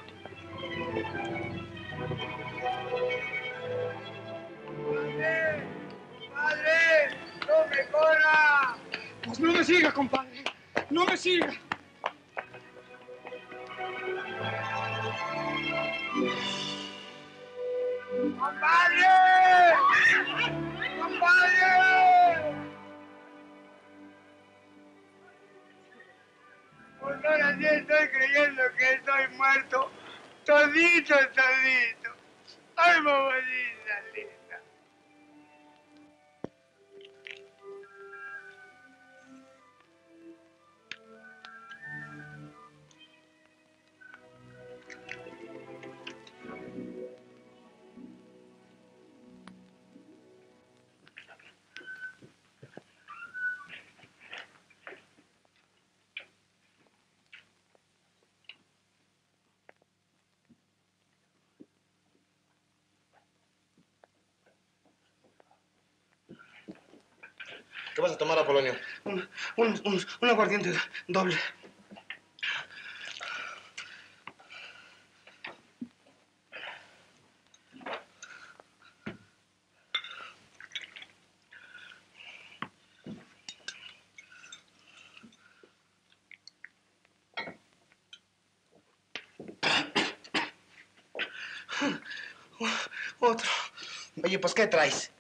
¡Padre! ¡Padre! ¡No me corra! Pues no me siga, compadre. No me siga. ¡Compadre! ¡Compadre! Pues ahora sí estoy creyendo que estoy muerto. Todito, todito. ¡Ay, mamadita linda! ¿Qué vas a tomar, Apolonio? Un, un, un, un aguardiente doble. Otro. Oye, pues, ¿qué traes?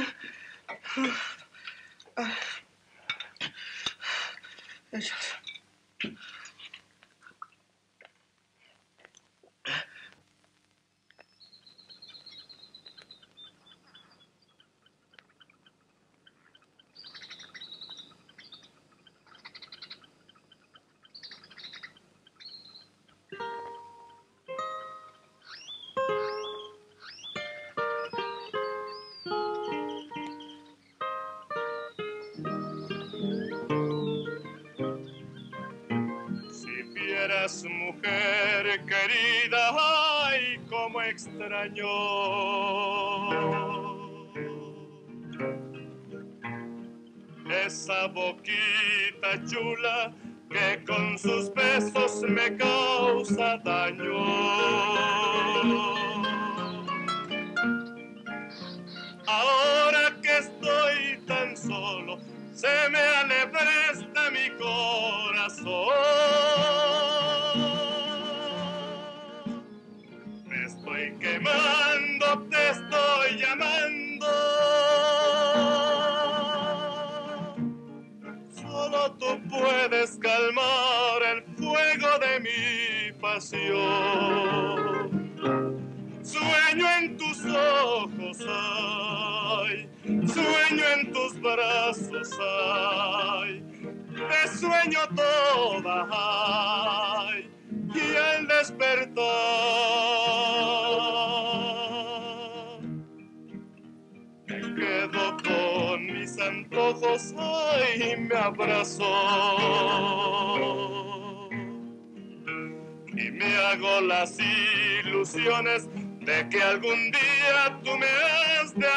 Mujer querida, ay, cómo extraño esa boquita chula que con sus besos me causa daño. Ahora que estoy tan solo, se me alebresta mi corazón. Me estoy quemando, te estoy llamando. Solo tú puedes calmar el fuego de mi pasión. Sueño en tus ojos, ay, sueño en tus brazos, ay, te sueño toda, ay, y al despertar me quedo con mis antojos, ay, me abrazó y me hago las ilusiones de que algún día tú me has de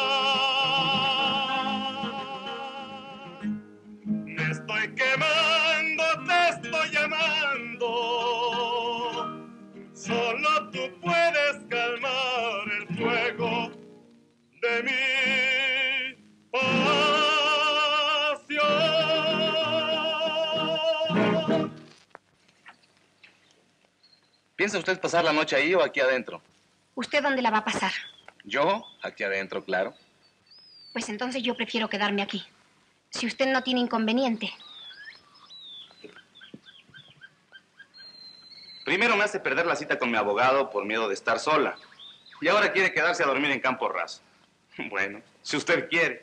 amar. Me estoy quemando, te estoy llamando. Solo tú puedes calmar el fuego ¿Piensa usted pasar la noche ahí o aquí adentro? ¿Usted dónde la va a pasar? Yo, aquí adentro, claro. Pues entonces yo prefiero quedarme aquí. Si usted no tiene inconveniente. Primero me hace perder la cita con mi abogado por miedo de estar sola. Y ahora quiere quedarse a dormir en Campo Raso. Bueno, si usted quiere.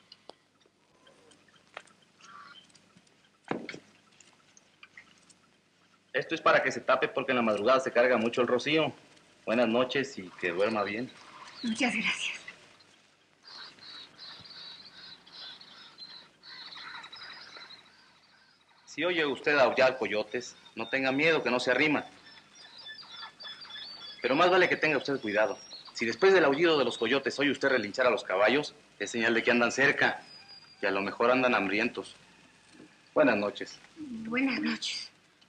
Esto es para que se tape porque en la madrugada se carga mucho el rocío. Buenas noches y que duerma bien. Muchas gracias. Si oye usted aullar coyotes, no tenga miedo, que no se arrima. Pero más vale que tenga usted cuidado. Si después del aullido de los coyotes oye usted relinchar a los caballos, es señal de que andan cerca. Y a lo mejor andan hambrientos. Buenas noches. Buenas noches.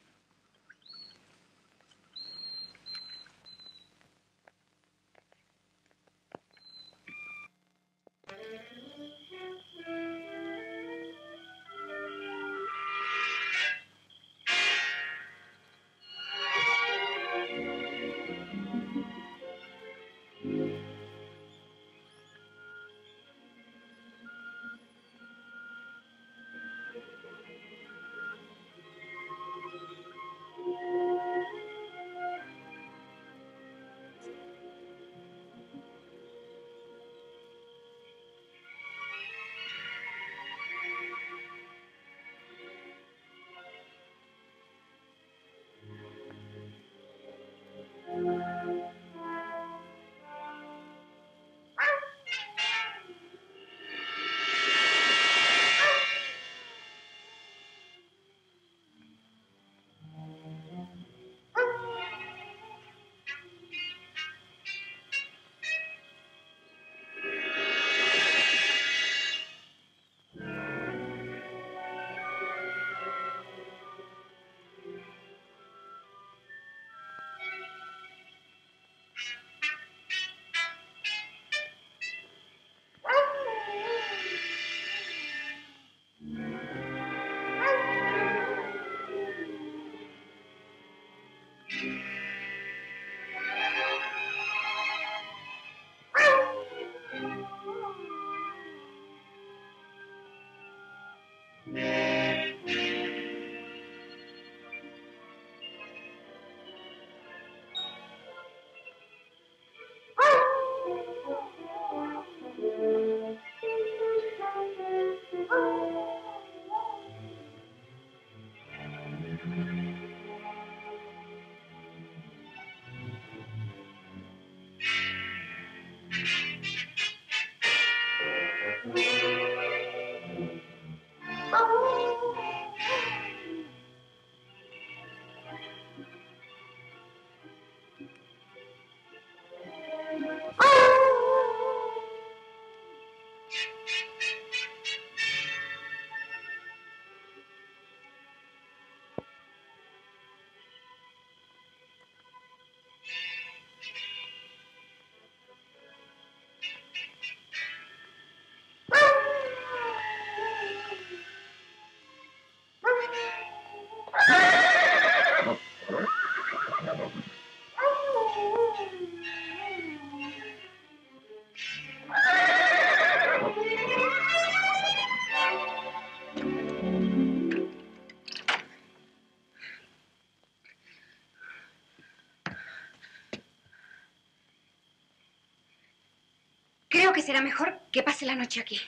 Creo que será mejor que pase la noche aquí.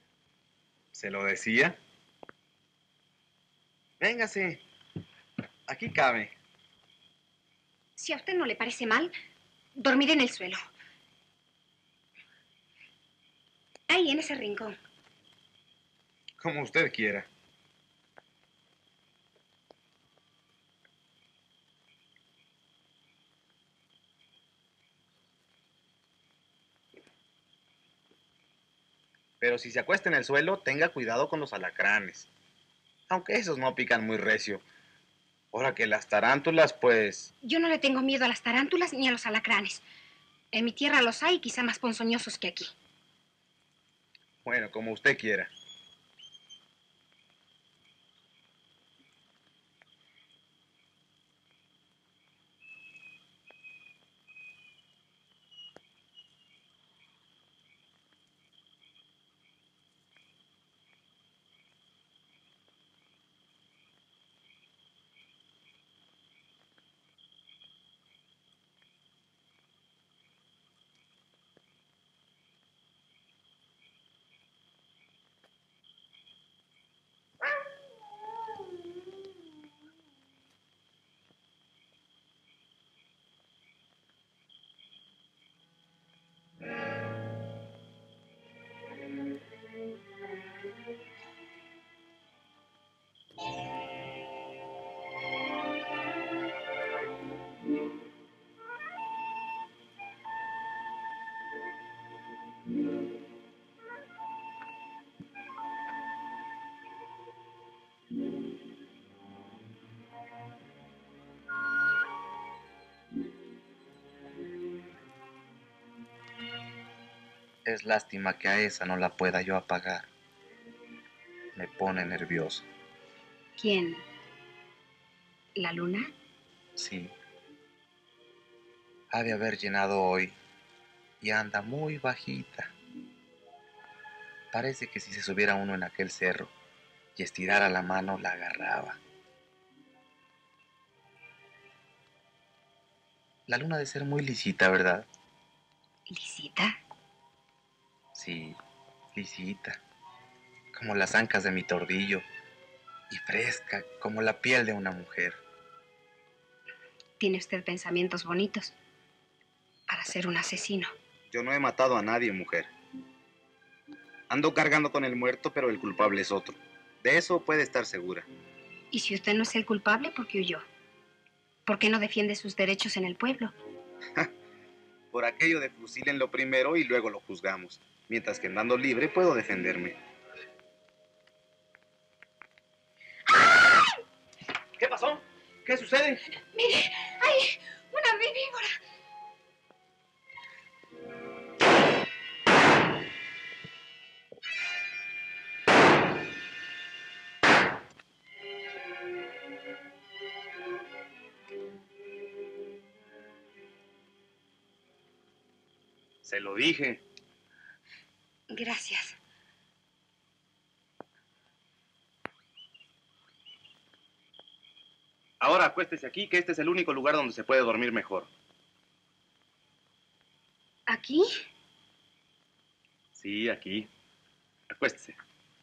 ¿Se lo decía? Véngase. Aquí cabe. Si a usted no le parece mal, dormiré en el suelo. Ahí, en ese rincón. Como usted quiera. Pero si se acuesta en el suelo, tenga cuidado con los alacranes. Aunque esos no pican muy recio. Ahora que las tarántulas, pues... Yo no le tengo miedo a las tarántulas ni a los alacranes. En mi tierra los hay, quizá más ponzoñosos que aquí. Bueno, como usted quiera. Es lástima que a esa no la pueda yo apagar. Me pone nervioso. ¿Quién? ¿La luna? Sí. Ha de haber llenado hoy y anda muy bajita. Parece que si se subiera uno en aquel cerro y estirara la mano, la agarraba. La luna ha de ser muy lisita, ¿verdad? ¿Lisita? Sí, lisita. Como las ancas de mi tordillo. Y fresca, como la piel de una mujer. Tiene usted pensamientos bonitos para ser un asesino. Yo no he matado a nadie, mujer. Ando cargando con el muerto, pero el culpable es otro. De eso puede estar segura. Y si usted no es el culpable, ¿por qué huyó? ¿Por qué no defiende sus derechos en el pueblo? Por aquello de fusílenlo primero y luego lo juzgamos. Mientras que andando libre puedo defenderme. ¿Qué pasó? ¿Qué sucede? Mire, hay una víbora. Se lo dije. Gracias. Ahora acuéstese aquí, que este es el único lugar donde se puede dormir mejor. ¿Aquí? Sí, aquí. Acuéstese.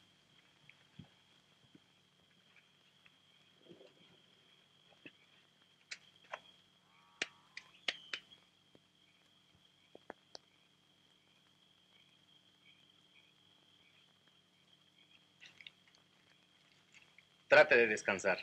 Trate de descansar.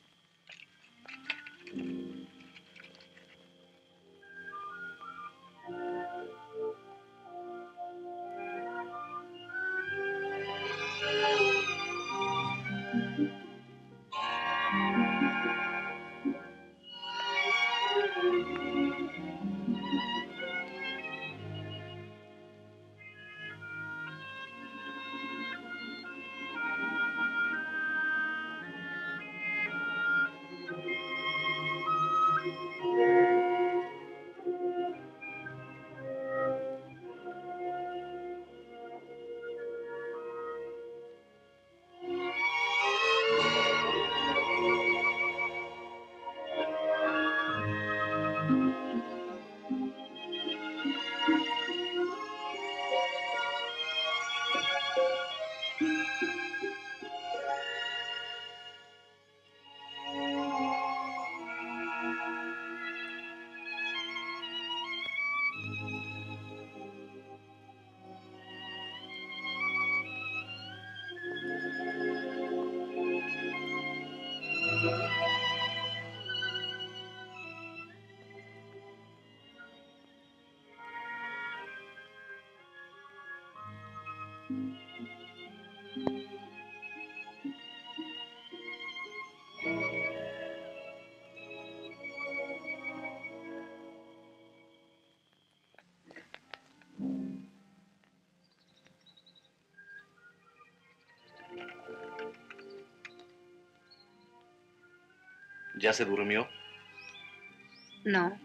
¿Ya se durmió? No.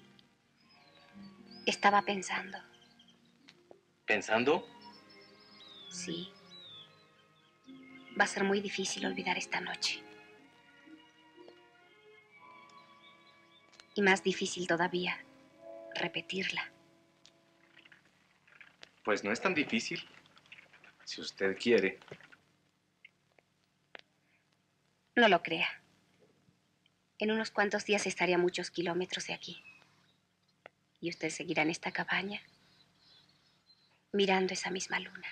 Estaba pensando. ¿Pensando? Sí. Va a ser muy difícil olvidar esta noche. Y más difícil todavía, repetirla. Pues no es tan difícil. Si usted quiere. No lo crea. En unos cuantos días estaré a muchos kilómetros de aquí. Y usted seguirá en esta cabaña, mirando esa misma luna.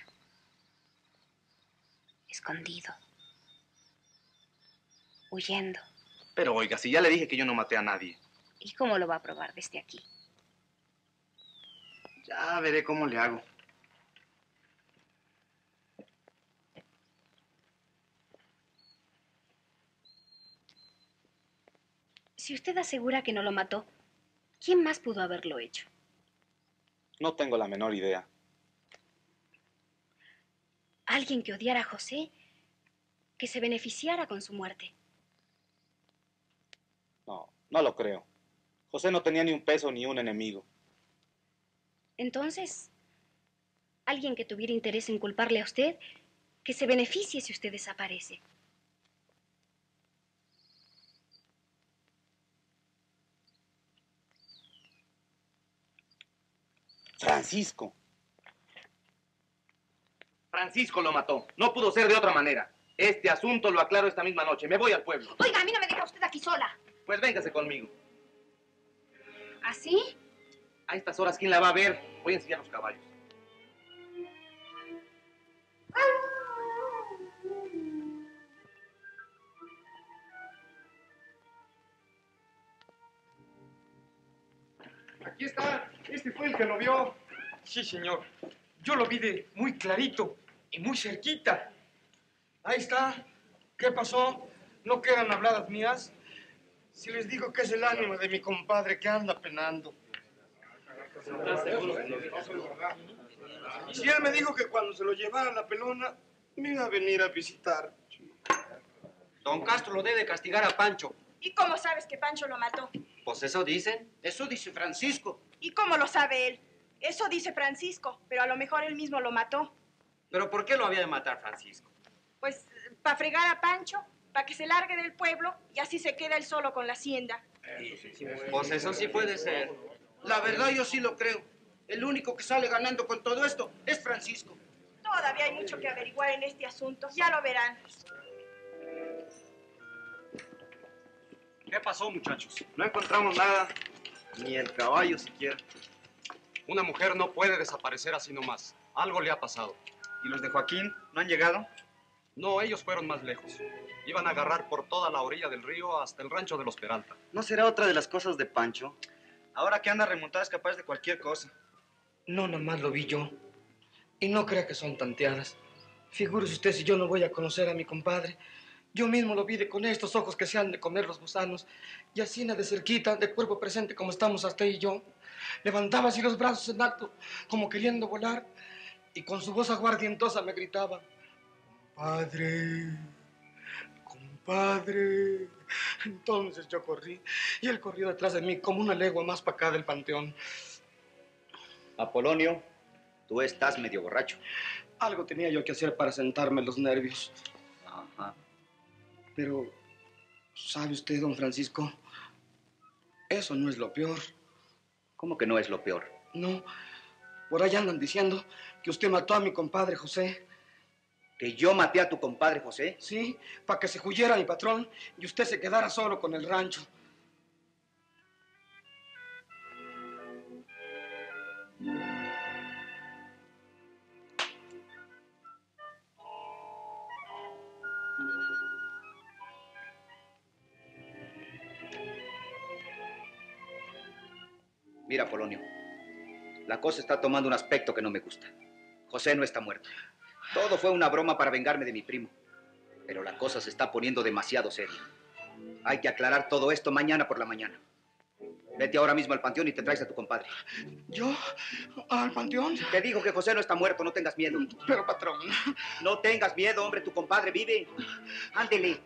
Escondido. Huyendo. Pero oiga, si ya le dije que yo no maté a nadie. ¿Y cómo lo va a probar desde aquí? Ya veré cómo le hago. Si usted asegura que no lo mató, ¿quién más pudo haberlo hecho? No tengo la menor idea. alguien que odiara a José, que se beneficiara con su muerte. No, no lo creo. José no tenía ni un peso ni un enemigo. Entonces, alguien que tuviera interés en culparle a usted, que se beneficie si usted desaparece. Francisco. Francisco lo mató. No pudo ser de otra manera. Este asunto lo aclaro esta misma noche. Me voy al pueblo. Oiga, a mí no me deja usted aquí sola. Pues véngase conmigo. ¿Así? A estas horas, ¿quién la va a ver? Voy a enseñar los caballos. Aquí está. Este fue el que lo vio. Sí, señor. Yo lo vi de muy clarito y muy cerquita. Ahí está. ¿Qué pasó? ¿No quedan habladas mías? Si les digo que es el ánimo de mi compadre que anda penando. Y si él me dijo que cuando se lo llevara a la pelona, me iba a venir a visitar. Don Castro lo debe castigar a Pancho. ¿Y cómo sabes que Pancho lo mató? Pues eso dicen. Eso dice Francisco. ¿Y cómo lo sabe él? Eso dice Francisco, pero a lo mejor él mismo lo mató. ¿Pero por qué lo había de matar Francisco? Pues para fregar a Pancho, para que se largue del pueblo y así se queda él solo con la hacienda. Pues eso sí puede ser. La verdad yo sí lo creo. El único que sale ganando con todo esto es Francisco. Todavía hay mucho que averiguar en este asunto, ya lo verán. ¿Qué pasó, muchachos? No encontramos nada, ni el caballo siquiera. Una mujer no puede desaparecer así nomás. Algo le ha pasado. ¿Y los de Joaquín no han llegado? No, ellos fueron más lejos. Iban a agarrar por toda la orilla del río hasta el rancho de los Peralta. ¿No será otra de las cosas de Pancho? Ahora que anda remontado es capaz de cualquier cosa. No, nomás lo vi yo. Y no crea que son tanteadas. Figúrese usted si yo no voy a conocer a mi compadre. Yo mismo lo vi de con estos ojos que se han de comer los gusanos. Y así de cerquita, de cuerpo presente como estamos hasta ahí y yo. Levantaba así los brazos en alto, como queriendo volar. Y con su voz aguardientosa me gritaba: Compadre, compadre. Entonces yo corrí y él corrió detrás de mí como una legua más para acá del panteón. Apolonio, tú estás medio borracho. Algo tenía yo que hacer para sentarme los nervios. Ajá. Pero, ¿sabe usted, don Francisco? Eso no es lo peor. ¿Cómo que no es lo peor? No, por allá andan diciendo que usted mató a mi compadre José. ¿Que yo maté a tu compadre José? Sí, para que se huyera mi patrón y usted se quedara solo con el rancho. Mira, Polonio, la cosa está tomando un aspecto que no me gusta. José no está muerto. Todo fue una broma para vengarme de mi primo. Pero la cosa se está poniendo demasiado seria. Hay que aclarar todo esto mañana por la mañana. Vete ahora mismo al panteón y te traes a tu compadre. ¿Yo? ¿Al panteón? Te digo que José no está muerto, no tengas miedo. Pero, patrón... No tengas miedo, hombre, tu compadre vive. Ándele.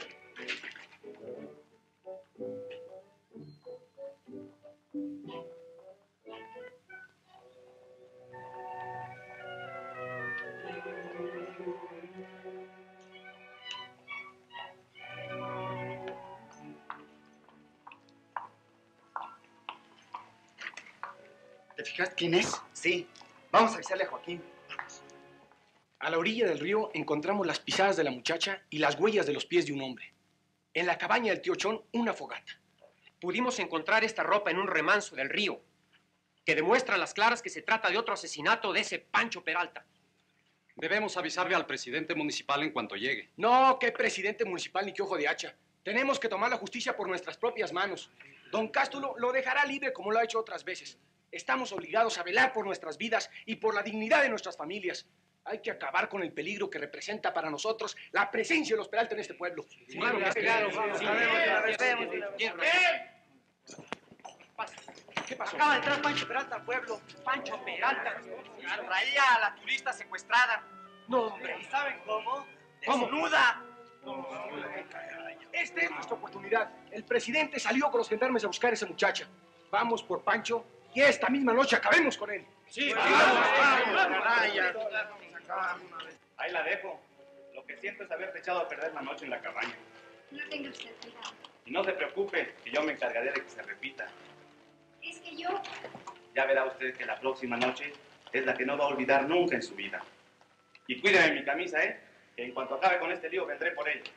¿Te fijaste quién es? Sí. Vamos a avisarle a Joaquín. A la orilla del río encontramos las pisadas de la muchacha y las huellas de los pies de un hombre. En la cabaña del tío Chón, una fogata. Pudimos encontrar esta ropa en un remanso del río, que demuestra a las claras que se trata de otro asesinato de ese Pancho Peralta. Debemos avisarle al presidente municipal en cuanto llegue. No, qué presidente municipal ni qué ojo de hacha. Tenemos que tomar la justicia por nuestras propias manos. Don Cástulo lo dejará libre como lo ha hecho otras veces. Estamos obligados a velar por nuestras vidas y por la dignidad de nuestras familias. Hay que acabar con el peligro que representa para nosotros la presencia de los Peralta en este pueblo. Sí, claro, claro. ¿Qué pasó? Acaba de entrar Pancho Peralta al pueblo. Pancho Peralta. Traía a la turista secuestrada. No, hombre. ¿Y saben cómo? ¿Cómo? ¡Desnuda! Esta es nuestra oportunidad. El presidente salió con los gendarmes a buscar a esa muchacha. Vamos por Pancho y esta misma noche acabemos con él. Sí, vamos, vamos, vamos. Ahí la dejo. Lo que siento es haberte echado a perder la noche en la cabaña. No tenga usted cuidado. Y no se preocupe, que yo me encargaré de que se repita. Es que yo... Ya verá usted que la próxima noche es la que no va a olvidar nunca en su vida. Y cuídeme mi camisa, ¿eh? Que en cuanto acabe con este lío vendré por ella.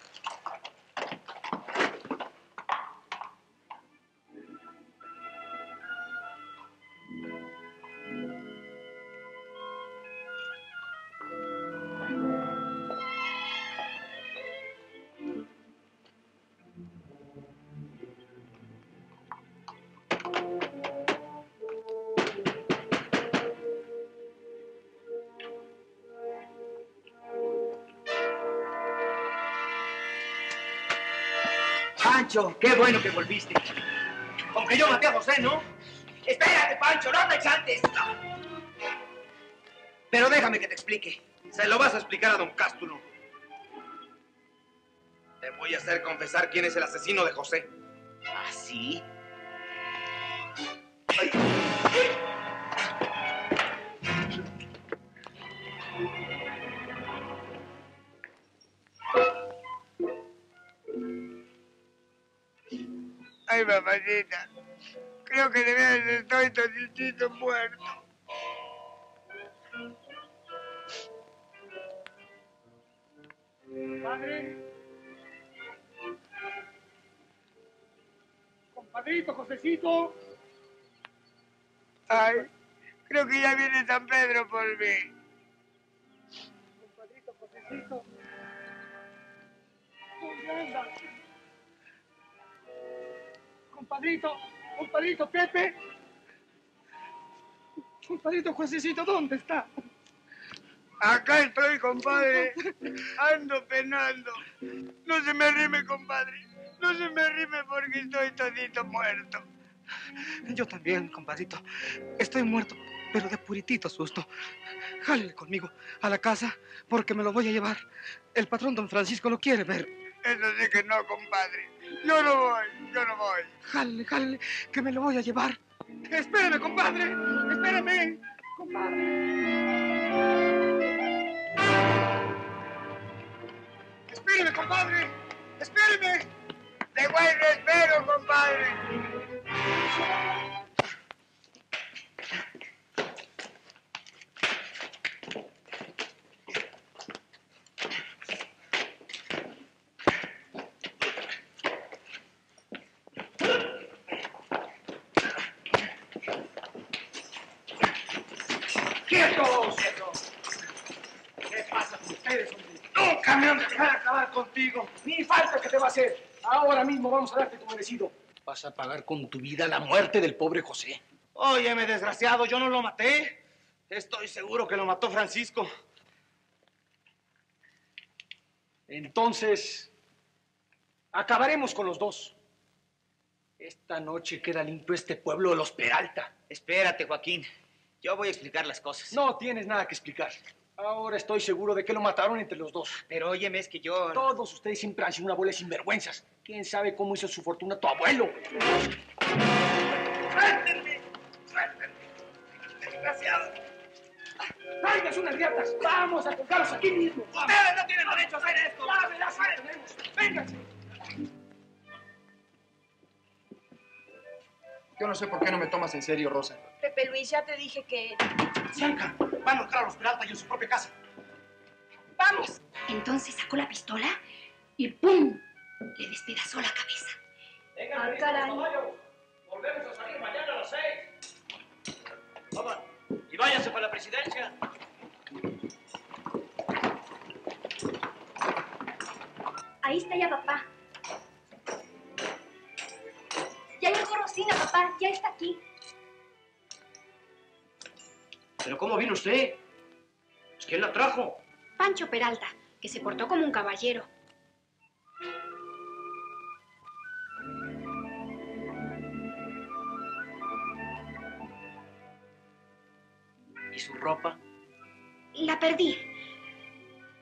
Pancho, qué bueno que volviste. Aunque yo maté a José, ¿no? Espérate, Pancho, no te exaltes. Pero déjame que te explique. Se lo vas a explicar a don Cástulo. Te voy a hacer confesar quién es el asesino de José. ¿Ah, sí? Ay, mamacita, creo que de veras estoy toditito muerto. Padre. Compadrito, Josecito. Ay, creo que ya viene San Pedro por mí. Compadrito, Josecito. ¿Dónde anda? Compadrito, compadrito Pepe. Compadrito Josecito, ¿dónde está? Acá estoy, compadre. Ando penando. No se me arrime, compadre. No se me arrime porque estoy todito muerto. Yo también, compadrito. Estoy muerto, pero de puritito susto. Jálele conmigo a la casa porque me lo voy a llevar. El patrón don Francisco lo quiere ver. Eso sí que no, compadre. Yo no voy, yo no voy. Jálele, jálele, que me lo voy a llevar. Espérame, compadre. Espérame, compadre. Espéreme, compadre. Espéreme. De buen espero, compadre. ¡Quietos! ¿Qué pasa con ustedes, hombre? Nunca me han de dejar acabar contigo. Ni falta que te va a hacer. Ahora mismo vamos a darte tu merecido. Vas a pagar con tu vida la muerte del pobre José. Óyeme, desgraciado, yo no lo maté. Estoy seguro que lo mató Francisco. Entonces, acabaremos con los dos. Esta noche queda limpio este pueblo de los Peralta. Espérate, Joaquín. Yo voy a explicar las cosas. No tienes nada que explicar. Ahora estoy seguro de que lo mataron entre los dos. Pero óyeme, es que yo... Todos ustedes siempre han sido una bola de sinvergüenzas. ¿Quién sabe cómo hizo su fortuna tu abuelo? ¡Suéltenme! ¡Suéltenme! ¡Desgraciado! ¡Traigas unas riatas! ¡Vamos a colgarlos aquí mismo! ¡Ustedes no tienen derecho a hacer esto! ¡Ya verás que tenemos! ¡Vénganse! Yo no sé por qué no me tomas en serio, Rosa. Pepe Luis, ya te dije que... Bianca, van a entrar a los Peralta y en su propia casa. ¡Vamos! Entonces sacó la pistola y ¡pum! Le despedazó la cabeza. Ah, caray. Volvemos a salir mañana a las seis. Vamos, y váyanse para la presidencia. Ahí está ya papá. Ya llegó Rosina, papá. Ya está aquí. ¿Pero cómo vino usted? ¿Pues quién la trajo? Pancho Peralta, que se portó como un caballero. ¿Y su ropa? La perdí.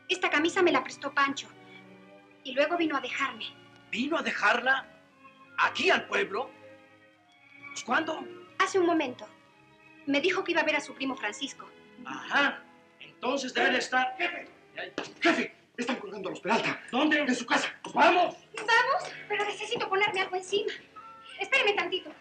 Esta camisa me la prestó Pancho. Y luego vino a dejarme. ¿Vino a dejarla aquí al pueblo? Pues, ¿cuándo? Hace un momento. Me dijo que iba a ver a su primo Francisco. Ajá. Entonces debe de estar... ¡Jefe! ¡Jefe! Están colgando a los Peralta. ¿Dónde? En su casa. Pues vamos. Vamos, pero necesito ponerme algo encima. Espéreme tantito.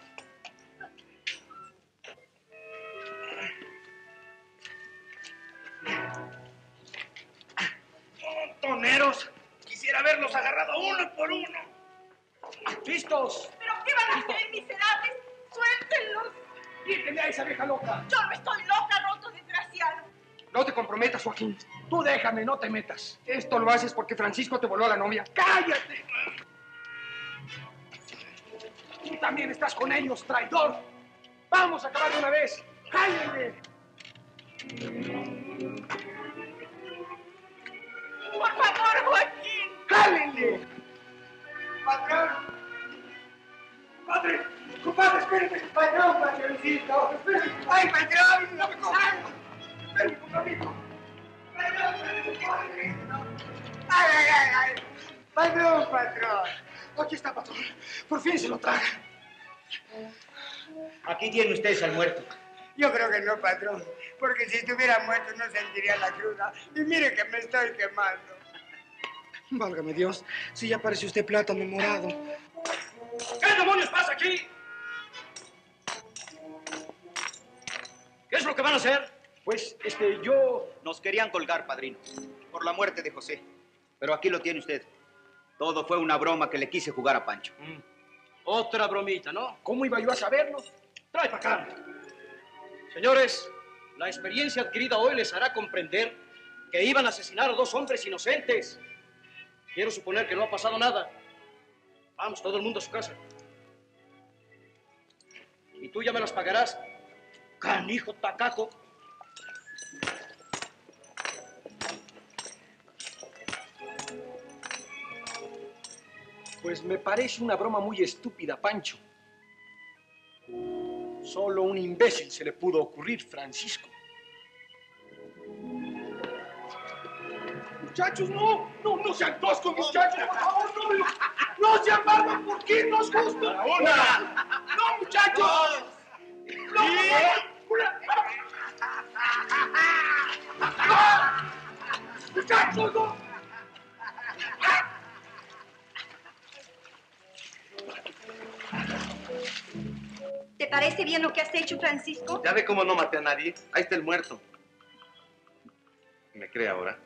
¡Montoneros! Quisiera verlos agarrado uno por uno. ¡Listos! ¿Pero qué van a hacer, miserables? ¡Suéltenlos! ¡Quíteme a esa vieja loca! Yo no estoy loca, roto desgraciado. No te comprometas, Joaquín. Tú déjame, no te metas. Esto lo haces porque Francisco te voló a la novia. ¡Cállate! Tú también estás con ellos, traidor. Vamos a acabar de una vez. ¡Cállenle! Por favor, Joaquín. ¡Cálenle! ¡Patrón! ¡Padre! ¡Compadre, espérate! ¡Patrón, patroncito! ¡Espérate! ¡Ay, patrón! ¡No me cojas! ¡Espérate, compadrito! ¡Ay, ay, ay, ay! ¡Patrón, patrón! Aquí está, patrón. Por fin se lo traga. Aquí tiene ustedes al muerto. Yo creo que no, patrón, porque si estuviera muerto no sentiría la cruda. Y mire que me estoy quemando. Válgame Dios, si ya parece usted plátano morado. ¿Qué demonios pasa aquí? ¿Qué es lo que van a hacer? Pues, este, yo... Nos querían colgar, padrino, por la muerte de José. Pero aquí lo tiene usted. Todo fue una broma que le quise jugar a Pancho. Mm. Otra bromita, ¿no? ¿Cómo iba yo a saberlo? Trae para acá. Señores, la experiencia adquirida hoy les hará comprender que iban a asesinar a dos hombres inocentes. Quiero suponer que no ha pasado nada. Vamos, todo el mundo a su casa. Y tú ya me las pagarás, canijo tacaco. Pues me parece una broma muy estúpida, Pancho. Solo un imbécil se le pudo ocurrir, Francisco. Muchachos, no, no, no sean toscos, muchachos, por favor, no me lo... ¡No sean bárbaros, ¿por qué no es justo? ¡Una! ¡No, muchachos! ¡No, una! ¡No! ¡Muchachos, no! ¿Te parece bien lo que has hecho, Francisco? Ya ve cómo no maté a nadie. Ahí está el muerto. ¿Me cree ahora?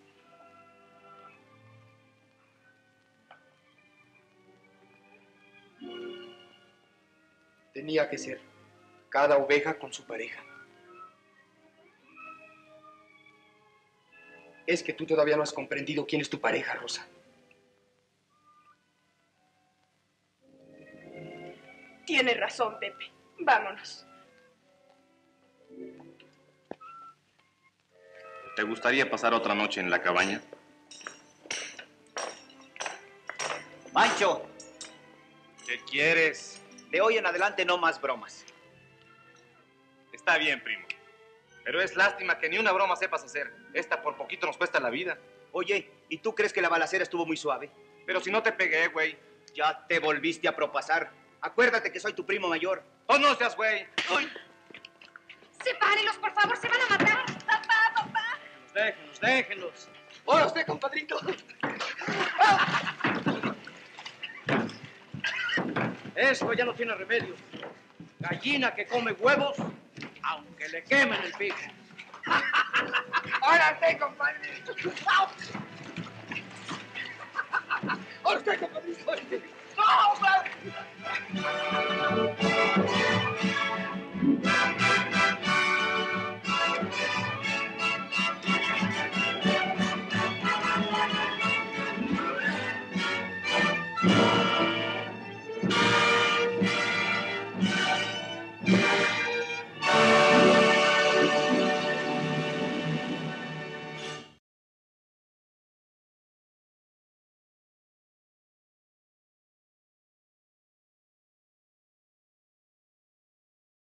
Tenía que ser. Cada oveja con su pareja. Es que tú todavía no has comprendido quién es tu pareja, Rosa. Tienes razón, Pepe. Vámonos. ¿Te gustaría pasar otra noche en la cabaña? Pancho, ¿Qué quieres? de hoy en adelante no más bromas. Está bien, primo. Pero es lástima que ni una broma sepas hacer. Esta por poquito nos cuesta la vida. Oye, ¿y tú crees que la balacera estuvo muy suave? Pero si no te pegué, güey. Ya te volviste a propasar. Acuérdate que soy tu primo mayor. ¡Oh, no seas güey! Sepárenlos, por favor, se van a matar. Papá, papá. Déjenlos, déjenlos. ¡Hola usted, compadrito! Eso ya no tiene remedio. Gallina que come huevos, aunque le quemen el pico. ¡Ahora sí, compadre! ¡Ahora usted, compadrito!